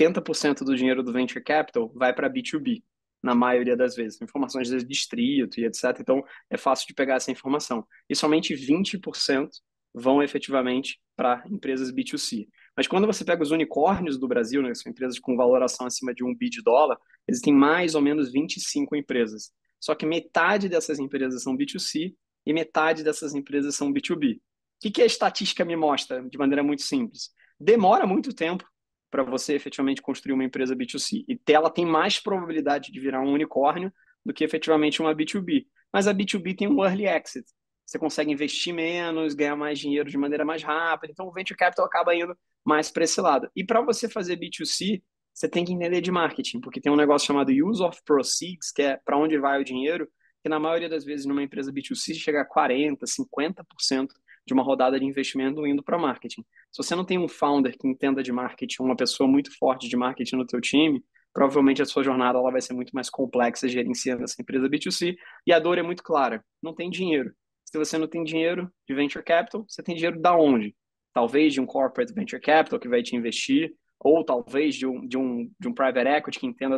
80% do dinheiro do venture capital vai para B2B, na maioria das vezes, informações de distrito e etc. Então, é fácil de pegar essa informação. E somente 20% vão efetivamente para empresas B2C. Mas quando você pega os unicórnios do Brasil, né, que são empresas com valoração acima de $1 bilhão, existem mais ou menos 25 empresas. Só que metade dessas empresas são B2C e metade dessas empresas são B2B. O que a estatística me mostra de maneira muito simples? Demora muito tempo para você efetivamente construir uma empresa B2C. E ela tem mais probabilidade de virar um unicórnio do que efetivamente uma B2B. Mas a B2B tem um early exit. Você consegue investir menos, ganhar mais dinheiro de maneira mais rápida. Então, o venture capital acaba indo mais para esse lado. E para você fazer B2C, você tem que entender de marketing, porque tem um negócio chamado use of proceeds, que é para onde vai o dinheiro, que na maioria das vezes numa empresa B2C chega a 40%, 50% de uma rodada de investimento indo para marketing. Se você não tem um founder que entenda de marketing, uma pessoa muito forte de marketing no teu time, provavelmente a sua jornada ela vai ser muito mais complexa gerenciando essa empresa B2C. E a dor é muito clara: não tem dinheiro. Se você não tem dinheiro de venture capital, você tem dinheiro da onde? Talvez de um corporate venture capital que vai te investir, ou talvez de um private equity que entenda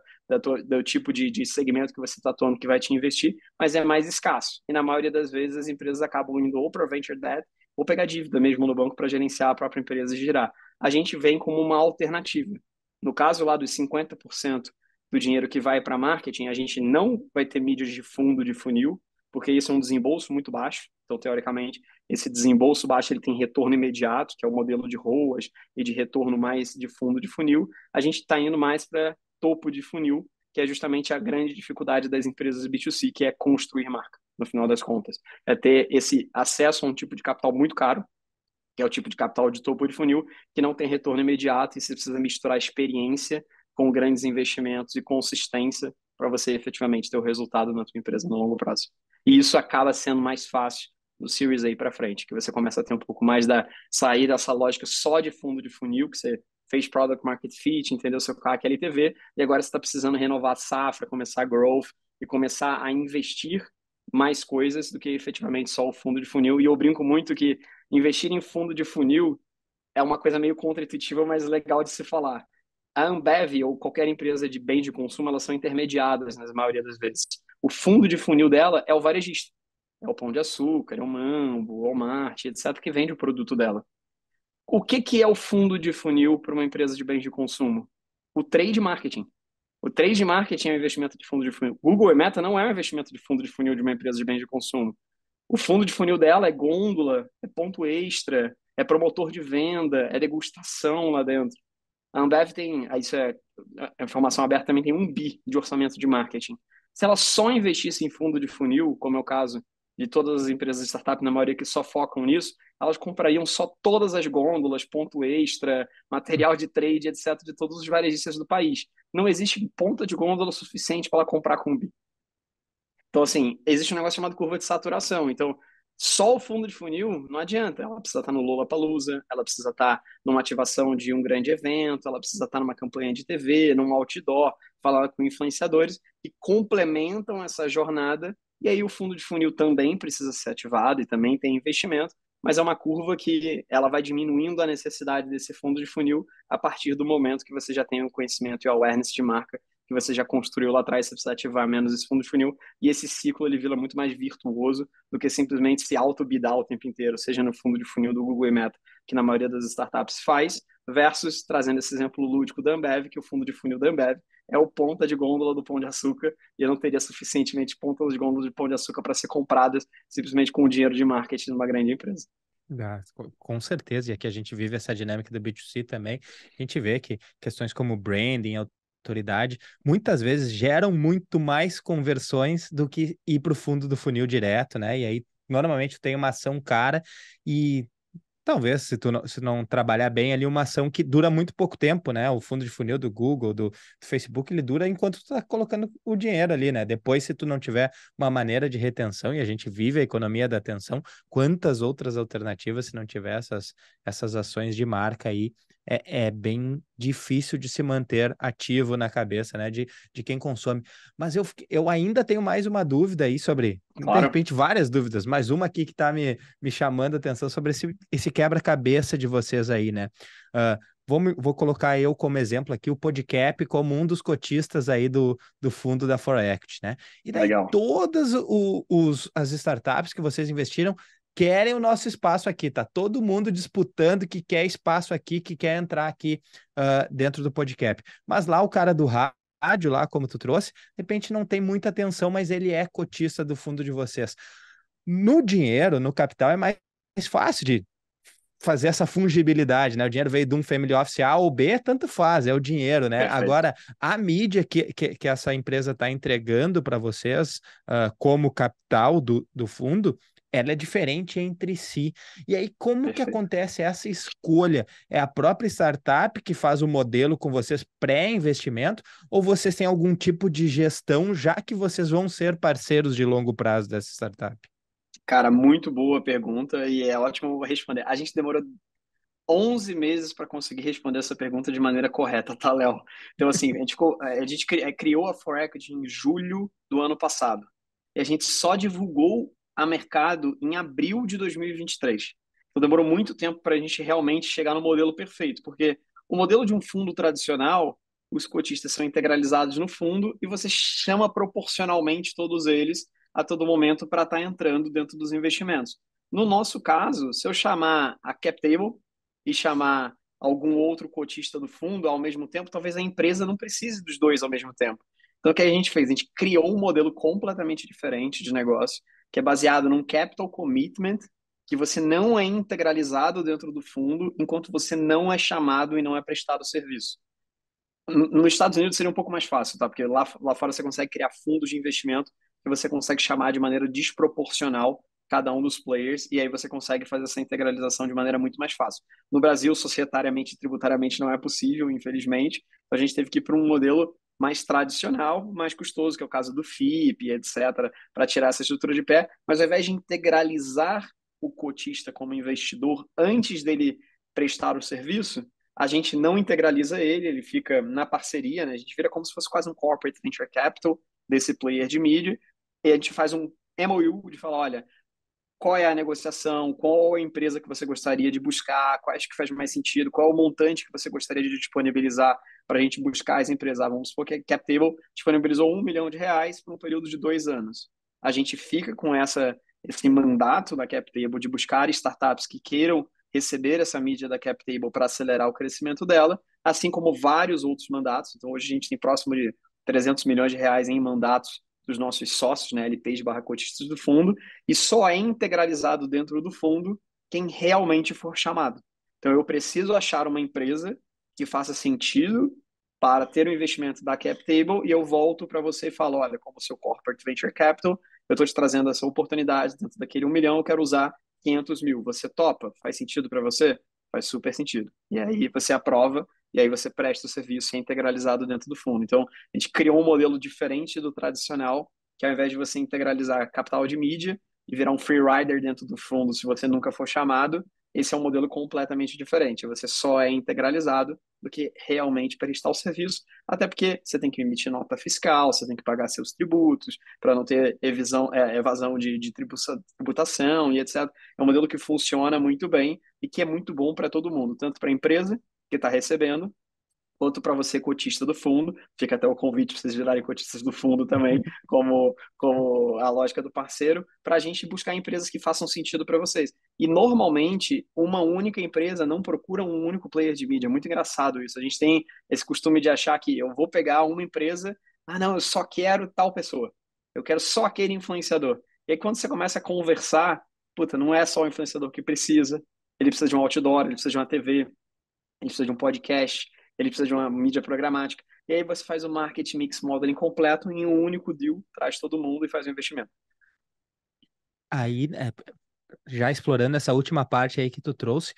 do tipo de segmento que você está atuando que vai te investir, mas é mais escasso. E na maioria das vezes as empresas acabam indo ou para venture debt ou pegar dívida mesmo no banco para gerenciar a própria empresa e girar. A gente vem como uma alternativa. No caso lá dos 50% do dinheiro que vai para marketing, a gente não vai ter mídias de fundo de funil, porque isso é um desembolso muito baixo. Então, teoricamente, esse desembolso baixo ele tem retorno imediato, que é o modelo de ROAS e de retorno mais de fundo de funil. A gente está indo mais para topo de funil, que é justamente a grande dificuldade das empresas B2C, que é construir marca, no final das contas. É ter esse acesso a um tipo de capital muito caro, que é o tipo de capital de topo de funil, que não tem retorno imediato e você precisa misturar experiência com grandes investimentos e consistência para você efetivamente ter o resultado na tua empresa no longo prazo. E isso acaba sendo mais fácil do Series A para frente, que você começa a ter um pouco mais da sair dessa lógica só de fundo de funil, que você fez product market fit, entendeu seu CAC, LTV, e agora você está precisando renovar a safra, começar a growth e começar a investir mais coisas do que efetivamente só o fundo de funil. E eu brinco muito que investir em fundo de funil é uma coisa meio contra-intuitiva, mas legal de se falar. A Ambev ou qualquer empresa de bem de consumo, elas são intermediadas na maioria das vezes. O fundo de funil dela é o varejista. É o Pão de Açúcar, é o Mambo, o Walmart, etc., que vende o produto dela. O que é o fundo de funil para uma empresa de bens de consumo? O trade marketing. O trade marketing é um investimento de fundo de funil. Google e Meta não é um investimento de fundo de funil de uma empresa de bens de consumo. O fundo de funil dela é gôndola, é ponto extra, é promotor de venda, é degustação lá dentro. A Ambev tem, isso é informação aberta, também tem 1 bi de orçamento de marketing. Se ela só investisse em fundo de funil, como é o caso de todas as empresas de startup, na maioria que só focam nisso, elas comprariam só todas as gôndolas, ponto extra, material de trade, etc., de todos os varejistas do país. Não existe ponta de gôndola suficiente para ela comprar com 1 bi. Então, assim, existe um negócio chamado curva de saturação. Então, só o fundo de funil não adianta. Ela precisa estar no Lollapalooza, ela precisa estar numa ativação de um grande evento, ela precisa estar numa campanha de TV, num outdoor, falar com influenciadores que complementam essa jornada. E aí o fundo de funil também precisa ser ativado e também tem investimento, mas é uma curva que ela vai diminuindo a necessidade desse fundo de funil a partir do momento que você já tem o conhecimento e o awareness de marca que você já construiu lá atrás, você precisa ativar menos esse fundo de funil, e esse ciclo ele vira muito mais virtuoso do que simplesmente se auto-bidar o tempo inteiro, seja no fundo de funil do Google e Meta, que na maioria das startups faz, versus trazendo esse exemplo lúdico da Ambev, que o fundo de funil da Ambev é o ponta de gôndola do Pão de Açúcar, e eu não teria suficientemente pontas de gôndola de Pão de Açúcar para ser compradas simplesmente com o dinheiro de marketing numa grande empresa. Com certeza, e aqui a gente vive essa dinâmica do B2C também. A gente vê que questões como branding, autoridade, muitas vezes geram muito mais conversões do que ir para o fundo do funil direto, né? E aí, normalmente, tem uma ação cara e talvez, se não trabalhar bem ali, uma ação que dura muito pouco tempo, né? O fundo de funil do Google, do Facebook, ele dura enquanto tu tá colocando o dinheiro ali, né? Depois, se tu não tiver uma maneira de retenção, e a gente vive a economia da atenção, quantas outras alternativas se não tiver essas ações de marca aí, é bem difícil de se manter ativo na cabeça, né? De quem consome. Mas eu ainda tenho mais uma dúvida aí sobre, de Claro. repente, várias dúvidas, mas uma aqui que tá me chamando a atenção sobre esse quebra-cabeça de vocês aí, né? Uh, vou colocar eu como exemplo aqui o Podcap como um dos cotistas aí do fundo da Forex, né? E daí Legal. todas as startups que vocês investiram querem o nosso espaço aqui, tá todo mundo disputando que quer espaço aqui, que quer entrar aqui dentro do Podcap. Mas lá o cara do rádio, lá como tu trouxe, de repente não tem muita atenção, mas ele é cotista do fundo de vocês. No dinheiro, no capital, é mais fácil de fazer essa fungibilidade, né? O dinheiro veio de um family office A ou B, tanto faz, é o dinheiro, né? Perfeito. Agora, a mídia que essa empresa está entregando para vocês, como capital do fundo, ela é diferente entre si. E aí, como que Perfeito. acontece essa escolha? É a própria startup que faz o modelo com vocês pré-investimento, ou vocês têm algum tipo de gestão, já que vocês vão ser parceiros de longo prazo dessa startup? Cara, muito boa pergunta e é ótimo eu vou responder. A gente demorou 11 meses para conseguir responder essa pergunta de maneira correta, tá, Léo? Então, assim, a gente criou a Forex em julho do ano passado. E a gente só divulgou a mercado em abril de 2023. Então, demorou muito tempo para a gente realmente chegar no modelo perfeito, porque o modelo de um fundo tradicional, os cotistas são integralizados no fundo e você chama proporcionalmente todos eles a todo momento para estar entrando dentro dos investimentos. No nosso caso, se eu chamar a CapTable, e chamar algum outro cotista do fundo ao mesmo tempo, talvez a empresa não precise dos dois ao mesmo tempo. Então, o que a gente fez? A gente criou um modelo completamente diferente de negócio, que é baseado num capital commitment, que você não é integralizado dentro do fundo enquanto você não é chamado e não é prestado serviço. Nos Estados Unidos seria um pouco mais fácil, tá? Porque lá fora você consegue criar fundos de investimento que você consegue chamar de maneira desproporcional cada um dos players e aí você consegue fazer essa integralização de maneira muito mais fácil. No Brasil, societariamente e tributariamente não é possível, infelizmente. Então a gente teve que ir para um modelo mais tradicional, mais custoso, que é o caso do FIP, etc., para tirar essa estrutura de pé. Mas ao invés de integralizar o cotista como investidor antes dele prestar o serviço, a gente não integraliza ele, ele fica na parceria, né? A gente vira como se fosse quase um corporate venture capital desse player de mídia, e a gente faz um MOU de falar, olha, qual é a negociação, qual a empresa que você gostaria de buscar, quais que faz mais sentido, qual é o montante que você gostaria de disponibilizar para a gente buscar as empresas. Vamos supor que a CapTable disponibilizou R$ 1 milhão por um período de 2 anos. A gente fica com esse mandato da CapTable de buscar startups que queiram receber essa mídia da CapTable para acelerar o crescimento dela, assim como vários outros mandatos. Então, hoje a gente tem próximo de R$ 300 milhões em mandatos dos nossos sócios, né, LPs/cotistas do fundo, e só é integralizado dentro do fundo quem realmente for chamado. Então, eu preciso achar uma empresa que faça sentido para ter o investimento da CapTable e eu volto para você e falo, olha, como seu Corporate Venture Capital, eu estou te trazendo essa oportunidade dentro daquele 1 milhão, eu quero usar 500 mil. Você topa? Faz sentido para você? Faz super sentido. E aí você aprova e aí você presta o serviço e é integralizado dentro do fundo. Então, a gente criou um modelo diferente do tradicional, que ao invés de você integralizar capital de mídia e virar um free rider dentro do fundo, se você nunca for chamado, esse é um modelo completamente diferente. Você só é integralizado do que realmente prestar o serviço, até porque você tem que emitir nota fiscal, você tem que pagar seus tributos, para não ter evasão de tributação e etc. É um modelo que funciona muito bem e que é muito bom para todo mundo, tanto para a empresa que está recebendo, quanto para você, cotista do fundo. Fica até o convite para vocês virarem cotistas do fundo também, como a lógica do parceiro, para a gente buscar empresas que façam sentido para vocês. E normalmente, uma única empresa não procura um único player de mídia. É muito engraçado isso. A gente tem esse costume de achar que eu vou pegar uma empresa, ah, não, eu só quero tal pessoa. Eu quero só aquele influenciador. E aí, quando você começa a conversar, puta, não é só o influenciador que precisa. Ele precisa de um outdoor, ele precisa de uma TV, ele precisa de um podcast, ele precisa de uma mídia programática. E aí você faz o marketing mix modeling completo em um único deal, traz todo mundo e faz o investimento. Aí, já explorando essa última parte aí que tu trouxe,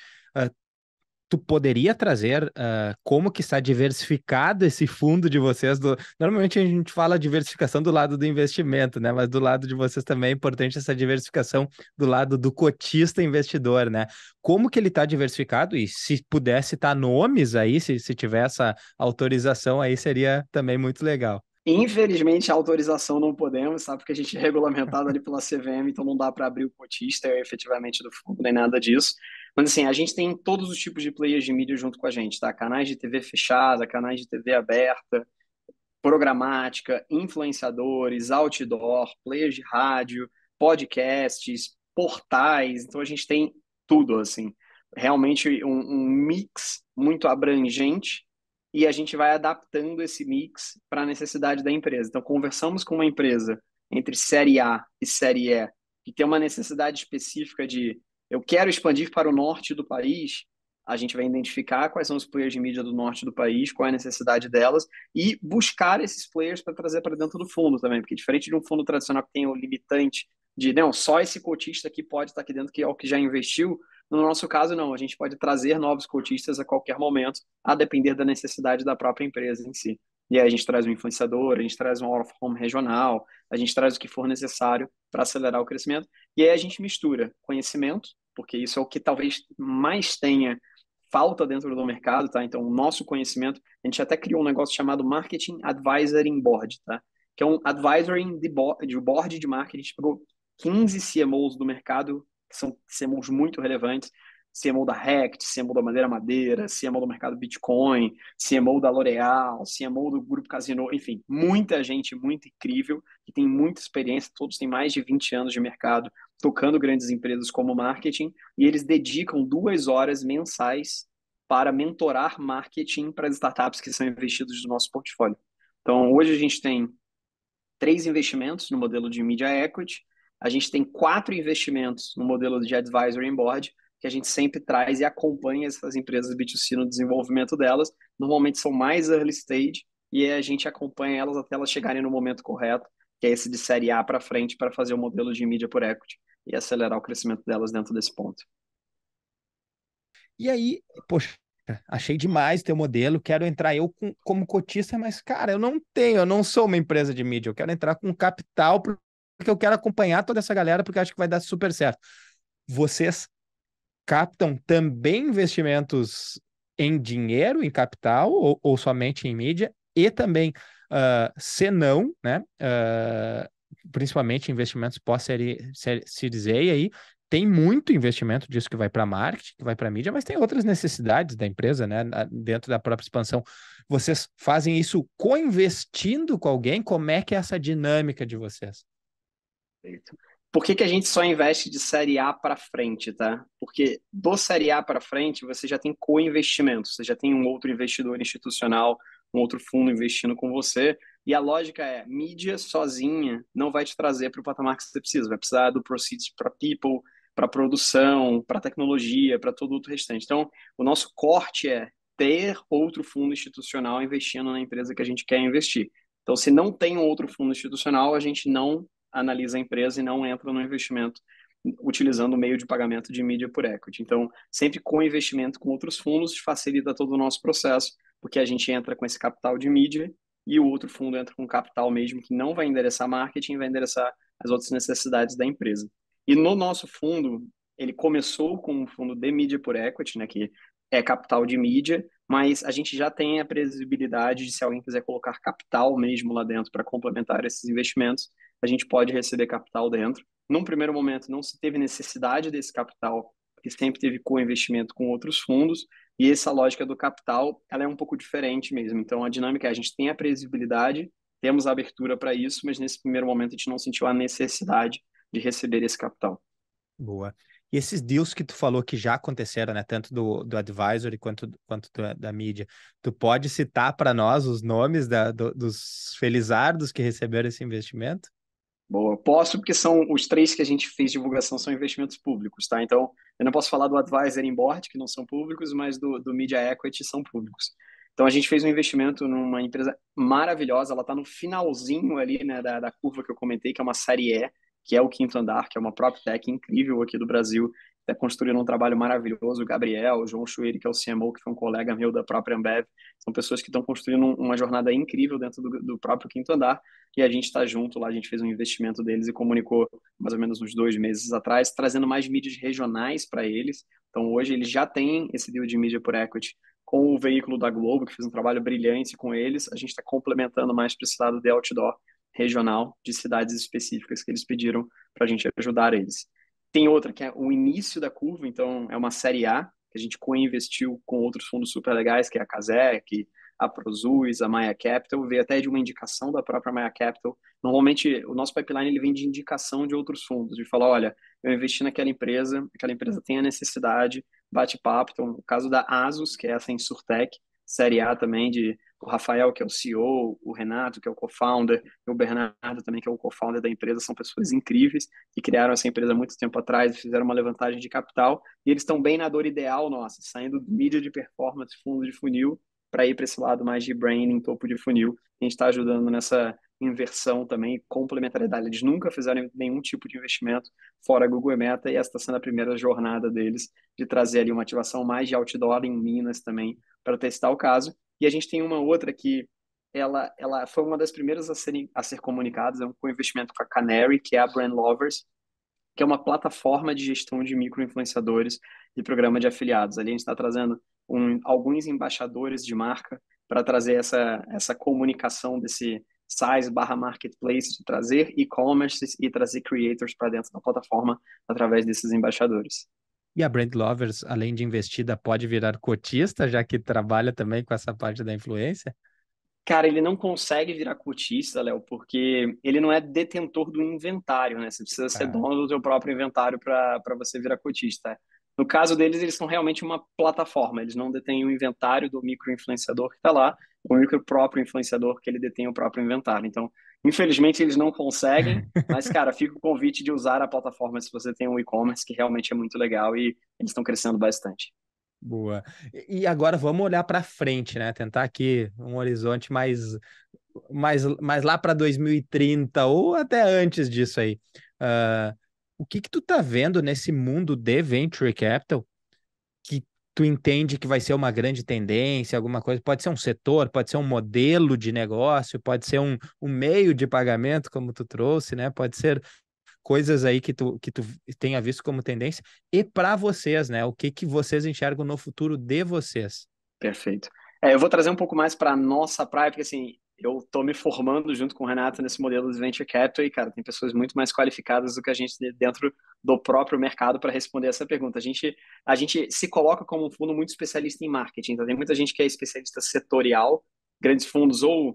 tu poderia trazer como que está diversificado esse fundo de vocês? Normalmente a gente fala diversificação do lado do investimento, né? Mas do lado de vocês também é importante essa diversificação do lado do cotista investidor, né? Como que ele está diversificado? E se pudesse citar nomes aí, se tiver essa autorização aí, seria também muito legal. Infelizmente, a autorização não podemos, sabe? Porque a gente é regulamentado ali pela CVM, então não dá para abrir o cotista efetivamente do fundo, nem nada disso. Mas assim, a gente tem todos os tipos de players de mídia junto com a gente, tá? Canais de TV fechada, canais de TV aberta, programática, influenciadores, outdoor, players de rádio, podcasts, portais. Então a gente tem tudo, assim. Realmente um mix muito abrangente e a gente vai adaptando esse mix para a necessidade da empresa. Então, conversamos com uma empresa entre série A e série E, que tem uma necessidade específica de eu quero expandir para o norte do país, a gente vai identificar quais são os players de mídia do norte do país, qual é a necessidade delas, e buscar esses players para trazer para dentro do fundo também, porque diferente de um fundo tradicional que tem o limitante de, não, só esse cotista aqui pode estar aqui dentro, que é o que já investiu, no nosso caso, não, a gente pode trazer novos cotistas a qualquer momento, a depender da necessidade da própria empresa em si. E aí a gente traz um influenciador, a gente traz um out of home regional, a gente traz o que for necessário para acelerar o crescimento, e aí a gente mistura conhecimento, porque isso é o que talvez mais tenha falta dentro do mercado, tá? Então, o nosso conhecimento, a gente até criou um negócio chamado Marketing Advisory Board, tá? Que é um advisory de board de marketing. A gente pegou 15 CMOs do mercado, que são CMOs muito relevantes, CMO da Rect, CMO da Madeira Madeira, CMO do mercado Bitcoin, CMO da L'Oréal, CMO do Grupo Casino, enfim, muita gente muito incrível, que tem muita experiência, todos têm mais de 20 anos de mercado, tocando grandes empresas como marketing, e eles dedicam 2 horas mensais para mentorar marketing para as startups que são investidas no nosso portfólio. Então, hoje a gente tem 3 investimentos no modelo de Media Equity, a gente tem 4 investimentos no modelo de Advisory Board, que a gente sempre traz e acompanha essas empresas B2C no desenvolvimento delas. Normalmente são mais early stage e a gente acompanha elas até elas chegarem no momento correto, que é esse de série A para frente, para fazer o modelo de mídia por equity e acelerar o crescimento delas dentro desse ponto. E aí, poxa, achei demais teu modelo, quero entrar eu como cotista, mas, cara, eu não sou uma empresa de mídia, eu quero entrar com capital porque eu quero acompanhar toda essa galera, porque eu acho que vai dar super certo. Vocês captam também investimentos em dinheiro, em capital, ou somente em mídia, e também, se não, né, principalmente investimentos pós-Series A aí, tem muito investimento disso que vai para marketing, que vai para mídia, mas tem outras necessidades da empresa, né, dentro da própria expansão. Vocês fazem isso co-investindo com alguém? Como é que é essa dinâmica de vocês? Perfeito. Por que que a gente só investe de série A para frente, tá? Porque do série A para frente você já tem co-investimento, você já tem um outro investidor institucional, um outro fundo investindo com você. E a lógica é, mídia sozinha não vai te trazer para o patamar que você precisa. Vai precisar do proceeds para people, para produção, para tecnologia, para todo o restante. Então, o nosso corte é ter outro fundo institucional investindo na empresa que a gente quer investir. Então, se não tem um outro fundo institucional, a gente não analisa a empresa e não entra no investimento utilizando o meio de pagamento de mídia por equity. Então, sempre com investimento com outros fundos, facilita todo o nosso processo, porque a gente entra com esse capital de mídia e o outro fundo entra com capital mesmo que não vai endereçar marketing, vai endereçar as outras necessidades da empresa. E no nosso fundo, ele começou com um fundo de mídia por equity, né, que é capital de mídia, mas a gente já tem a previsibilidade de se alguém quiser colocar capital mesmo lá dentro para complementar esses investimentos, a gente pode receber capital dentro. Num primeiro momento, não se teve necessidade desse capital, porque sempre teve co-investimento com outros fundos, e essa lógica do capital, ela é um pouco diferente mesmo. Então, a dinâmica é, a gente tem a previsibilidade, temos a abertura para isso, mas nesse primeiro momento a gente não sentiu a necessidade de receber esse capital. Boa. E esses deals que tu falou que já aconteceram, né? Tanto do advisory quanto da mídia, tu pode citar para nós os nomes dos felizardos que receberam esse investimento? Boa. Posso, porque são os três que a gente fez divulgação são investimentos públicos, tá? Então, eu não posso falar do Advisor in Board, que não são públicos, mas do Media Equity são públicos. Então, a gente fez um investimento numa empresa maravilhosa, ela está no finalzinho ali, né, da curva que eu comentei, que é uma série E, que é o Quinto Andar, que é uma PropTech incrível aqui do Brasil, está construindo um trabalho maravilhoso. O Gabriel, o João Chueri, que é o CMO, que foi um colega meu da própria Ambev, são pessoas que estão construindo uma jornada incrível dentro do próprio Quinto Andar, e a gente está junto lá, a gente fez um investimento deles e comunicou mais ou menos uns 2 meses atrás, trazendo mais mídias regionais para eles. Então, hoje, eles já têm esse deal de mídia por equity com o veículo da Globo, que fez um trabalho brilhante com eles. A gente está complementando mais para esse lado de outdoor regional, de cidades específicas que eles pediram para a gente ajudar eles. Tem outra que é o início da curva, então é uma série A, que a gente co-investiu com outros fundos super legais, que é a Casec, a Prosus, a Maya Capital, veio até de uma indicação da própria Maya Capital. Normalmente, o nosso pipeline ele vem de indicação de outros fundos, de falar, olha, eu investi naquela empresa, aquela empresa tem a necessidade, bate papo. Então, o caso da Asus, que é essa Insurtech, série A também, de o Rafael, que é o CEO, o Renato, que é o co-founder, e o Bernardo também, que é o co-founder da empresa, são pessoas incríveis que criaram essa empresa há muito tempo atrás, fizeram uma levantagem de capital, e eles estão bem na dor ideal nossa, saindo do mídia de performance, fundo de funil, para ir para esse lado mais de branding, topo de funil. A gente está ajudando nessa inversão também, complementariedade. Eles nunca fizeram nenhum tipo de investimento fora Google e Meta, e essa está sendo a primeira jornada deles de trazer ali uma ativação mais de outdoor em Minas também, para testar o caso. E a gente tem uma outra que ela foi uma das primeiras a ser comunicadas, é um co-investimento com a Canary, que é a Brand Lovers, que é uma plataforma de gestão de micro-influenciadores e programa de afiliados. Ali a gente está trazendo alguns embaixadores de marca para trazer essa comunicação desse size barra marketplace, de trazer e-commerce e trazer creators para dentro da plataforma através desses embaixadores. E a Brand Lovers, além de investida, pode virar cotista, já que trabalha também com essa parte da influência? Cara, ele não consegue virar cotista, Léo, porque ele não é detentor do inventário, né? Você precisa ser Ah, dono do seu próprio inventário para você virar cotista. No caso deles, eles são realmente uma plataforma. Eles não detêm o inventário do micro-influenciador que está lá, o micro próprio influenciador que ele detém o próprio inventário. Então, infelizmente, eles não conseguem, mas, cara, fica o convite de usar a plataforma se você tem um e-commerce, que realmente é muito legal e eles estão crescendo bastante. boa. E agora vamos olhar para frente, né? Tentar aqui um horizonte mais lá para 2030 ou até antes disso aí. Ah, o que que tu tá vendo nesse mundo de venture capital que tu entende que vai ser uma grande tendência, alguma coisa? Pode ser um setor, pode ser um modelo de negócio, pode ser um meio de pagamento, como tu trouxe, né? Pode ser coisas aí que tu tenha visto como tendência. E para vocês, né? O que que vocês enxergam no futuro de vocês? Perfeito. Eu vou trazer um pouco mais para a nossa praia, porque assim, eu estou me formando junto com o Renato nesse modelo de venture capital e, cara, tem pessoas muito mais qualificadas do que a gente dentro do próprio mercado para responder essa pergunta. A gente se coloca como um fundo muito especialista em marketing, então tem muita gente que é especialista setorial, grandes fundos ou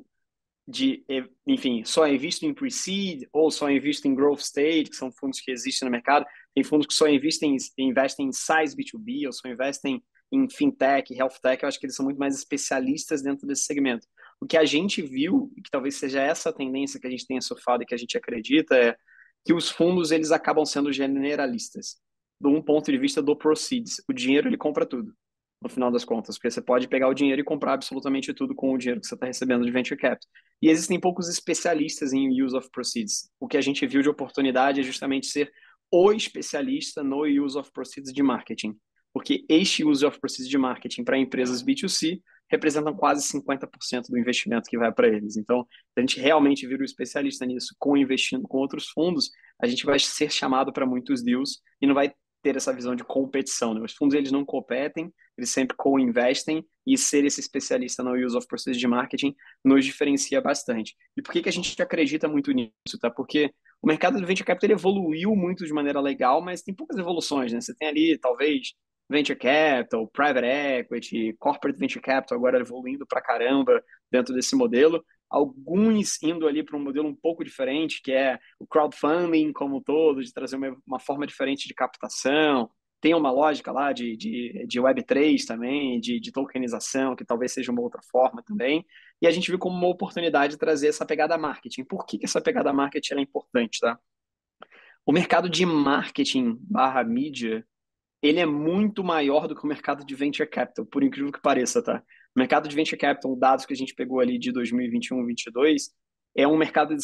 enfim, só investem em pre-seed ou só investem em growth stage, que são fundos que existem no mercado. Tem fundos que só investem em size B2B ou só investem em fintech, health tech. Eu acho que eles são muito mais especialistas dentro desse segmento. O que a gente viu, e que talvez seja essa tendência que a gente tenha surfado e que a gente acredita, é que os fundos eles acabam sendo generalistas, de um ponto de vista do proceeds. O dinheiro ele compra tudo. no final das contas, porque você pode pegar o dinheiro e comprar absolutamente tudo com o dinheiro que você está recebendo de venture capital. E existem poucos especialistas em use of proceeds. O que a gente viu de oportunidade é justamente ser o especialista no use of proceeds de marketing, porque este use of proceeds de marketing para empresas B2C representam quase 50% do investimento que vai para eles. Então, se a gente realmente vira um especialista nisso, com investindo com outros fundos, a gente vai ser chamado para muitos deals e não vai ter essa visão de competição, né? Os fundos eles não competem, eles sempre co-investem e ser esse especialista no use of process de marketing nos diferencia bastante. E por que que a gente acredita muito nisso, tá? Porque o mercado do venture capital ele evoluiu muito de maneira legal, mas tem poucas evoluções, né? Você tem ali, talvez, venture capital, private equity, corporate venture capital agora evoluindo pra caramba dentro desse modelo, alguns indo ali para um modelo um pouco diferente, que é o crowdfunding como um todo, de trazer uma forma diferente de captação. Tem uma lógica lá de Web3 também, de tokenização, que talvez seja uma outra forma também. E a gente viu como uma oportunidade de trazer essa pegada marketing. Por que essa pegada marketing é importante, tá? O mercado de marketing barra mídia ele é muito maior do que o mercado de venture capital, por incrível que pareça, tá? O mercado de venture capital, dados que a gente pegou ali de 2021 e 2022, é um mercado de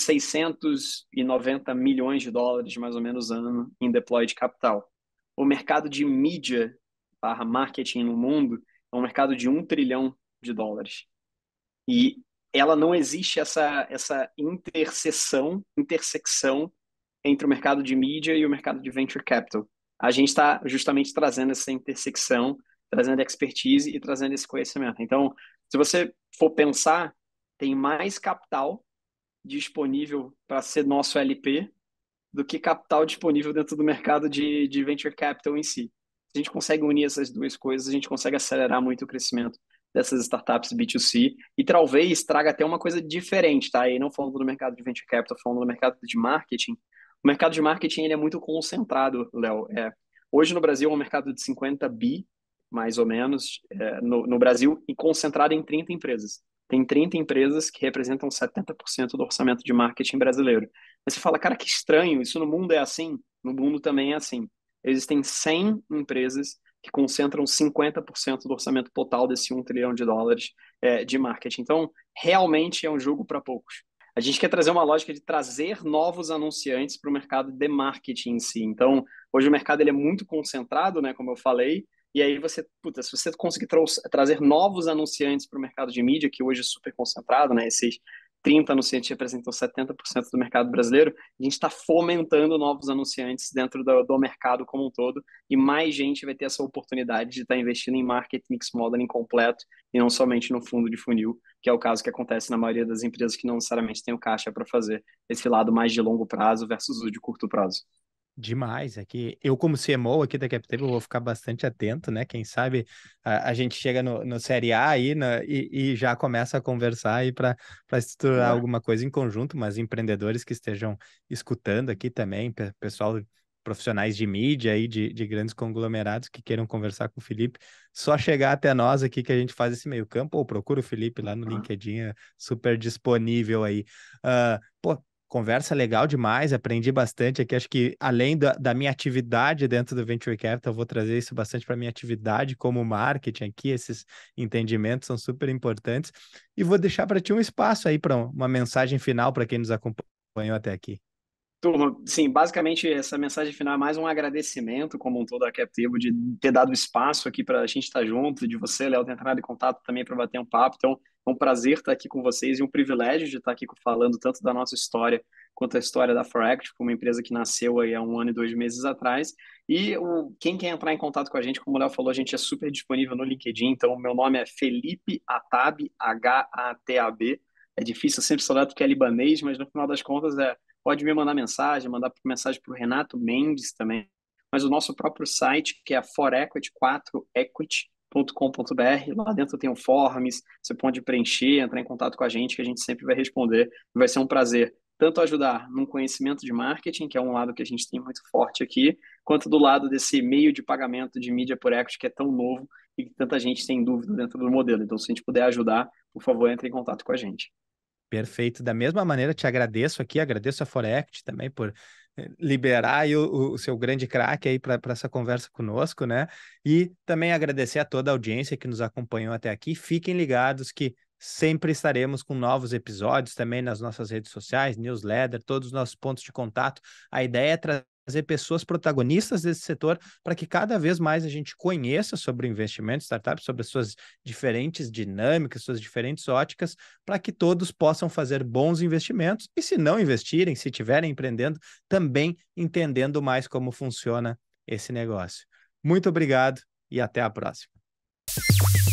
690 milhões de dólares, mais ou menos, ano em deployed capital. O mercado de mídia barra marketing no mundo é um mercado de 1 trilhão de dólares. E ela não existe essa intersecção entre o mercado de mídia e o mercado de venture capital. A gente está justamente trazendo essa intersecção, trazendo expertise e trazendo esse conhecimento. Então, se você for pensar, tem mais capital disponível para ser nosso LP do que capital disponível dentro do mercado de venture capital em si. Se a gente consegue unir essas duas coisas, a gente consegue acelerar muito o crescimento dessas startups B2C e talvez traga até uma coisa diferente, tá? E não falando do mercado de venture capital, falando do mercado de marketing. O mercado de marketing ele é muito concentrado, Léo. Hoje no Brasil é um mercado de 50 bi, mais ou menos, no Brasil, e concentrado em 30 empresas. Tem 30 empresas que representam 70% do orçamento de marketing brasileiro. Aí você fala, cara, que estranho, isso no mundo é assim? No mundo também é assim. Existem 100 empresas que concentram 50% do orçamento total desse 1 trilhão de dólares de marketing. Então, realmente é um jogo para poucos. A gente quer trazer uma lógica de trazer novos anunciantes para o mercado de marketing em si. Então, hoje o mercado ele é muito concentrado, né, como eu falei, e aí você, puta, se você conseguir trazer novos anunciantes para o mercado de mídia, que hoje é super concentrado, né, esses 30 anunciantes representam 70% do mercado brasileiro, a gente está fomentando novos anunciantes dentro do mercado como um todo, e mais gente vai ter essa oportunidade de estar investindo em marketing mix modeling completo, e não somente no fundo de funil, que é o caso que acontece na maioria das empresas que não necessariamente têm o caixa para fazer esse lado mais de longo prazo versus o de curto prazo. Demais, aqui eu como CMO aqui da CapTable vou ficar bastante atento, né? Quem sabe a gente chega no Série A aí e já começa a conversar aí para estruturar Boa. alguma coisa em conjunto, mas empreendedores que estejam escutando aqui também, pessoal, profissionais de mídia aí, de grandes conglomerados que queiram conversar com o Felipe, só chegar até nós aqui que a gente faz esse meio campo, ou procura o Felipe lá no LinkedIn, é super disponível aí. Pô, conversa legal demais, aprendi bastante aqui. Acho que além da minha atividade dentro do Venture Capital, eu vou trazer isso bastante para minha atividade como marketing aqui. Esses entendimentos são super importantes. E vou deixar para ti um espaço aí para uma mensagem final para quem nos acompanhou até aqui. Turma, sim, basicamente essa mensagem final é mais um agradecimento como um todo à CapTable de ter dado espaço aqui para a gente estar junto, de você, Léo, ter entrado em contato também para bater um papo. Então, é um prazer estar aqui com vocês e um privilégio de estar aqui falando tanto da nossa história quanto a história da Foract, uma empresa que nasceu aí há 1 ano e 2 meses atrás. E quem quer entrar em contato com a gente, como o Léo falou, a gente é super disponível no LinkedIn. Então, meu nome é Felipe Atab, Hatab. É difícil, eu sempre sou porque é libanês, mas no final das contas pode me mandar mensagem, mandar mensagem para o Renato Mendes também, mas o nosso próprio site, que é forequity 4equity.com.br, lá dentro tem um forms, você pode preencher, entrar em contato com a gente, que a gente sempre vai responder. Vai ser um prazer tanto ajudar num conhecimento de marketing, que é um lado que a gente tem muito forte aqui, quanto do lado desse meio de pagamento de mídia por equity, que é tão novo e que tanta gente tem dúvida dentro do modelo. Então, se a gente puder ajudar, por favor, entre em contato com a gente. Perfeito. Da mesma maneira, te agradeço aqui, agradeço a Forect também por liberar aí o seu grande craque aí para essa conversa conosco, né? E também agradecer a toda a audiência que nos acompanhou até aqui. Fiquem ligados que sempre estaremos com novos episódios também nas nossas redes sociais, newsletter, todos os nossos pontos de contato. A ideia é trazer pessoas protagonistas desse setor para que cada vez mais a gente conheça sobre o investimento em startups, sobre as suas diferentes dinâmicas, suas diferentes óticas, para que todos possam fazer bons investimentos e, se não investirem, se estiverem empreendendo, também entendendo mais como funciona esse negócio. Muito obrigado e até a próxima.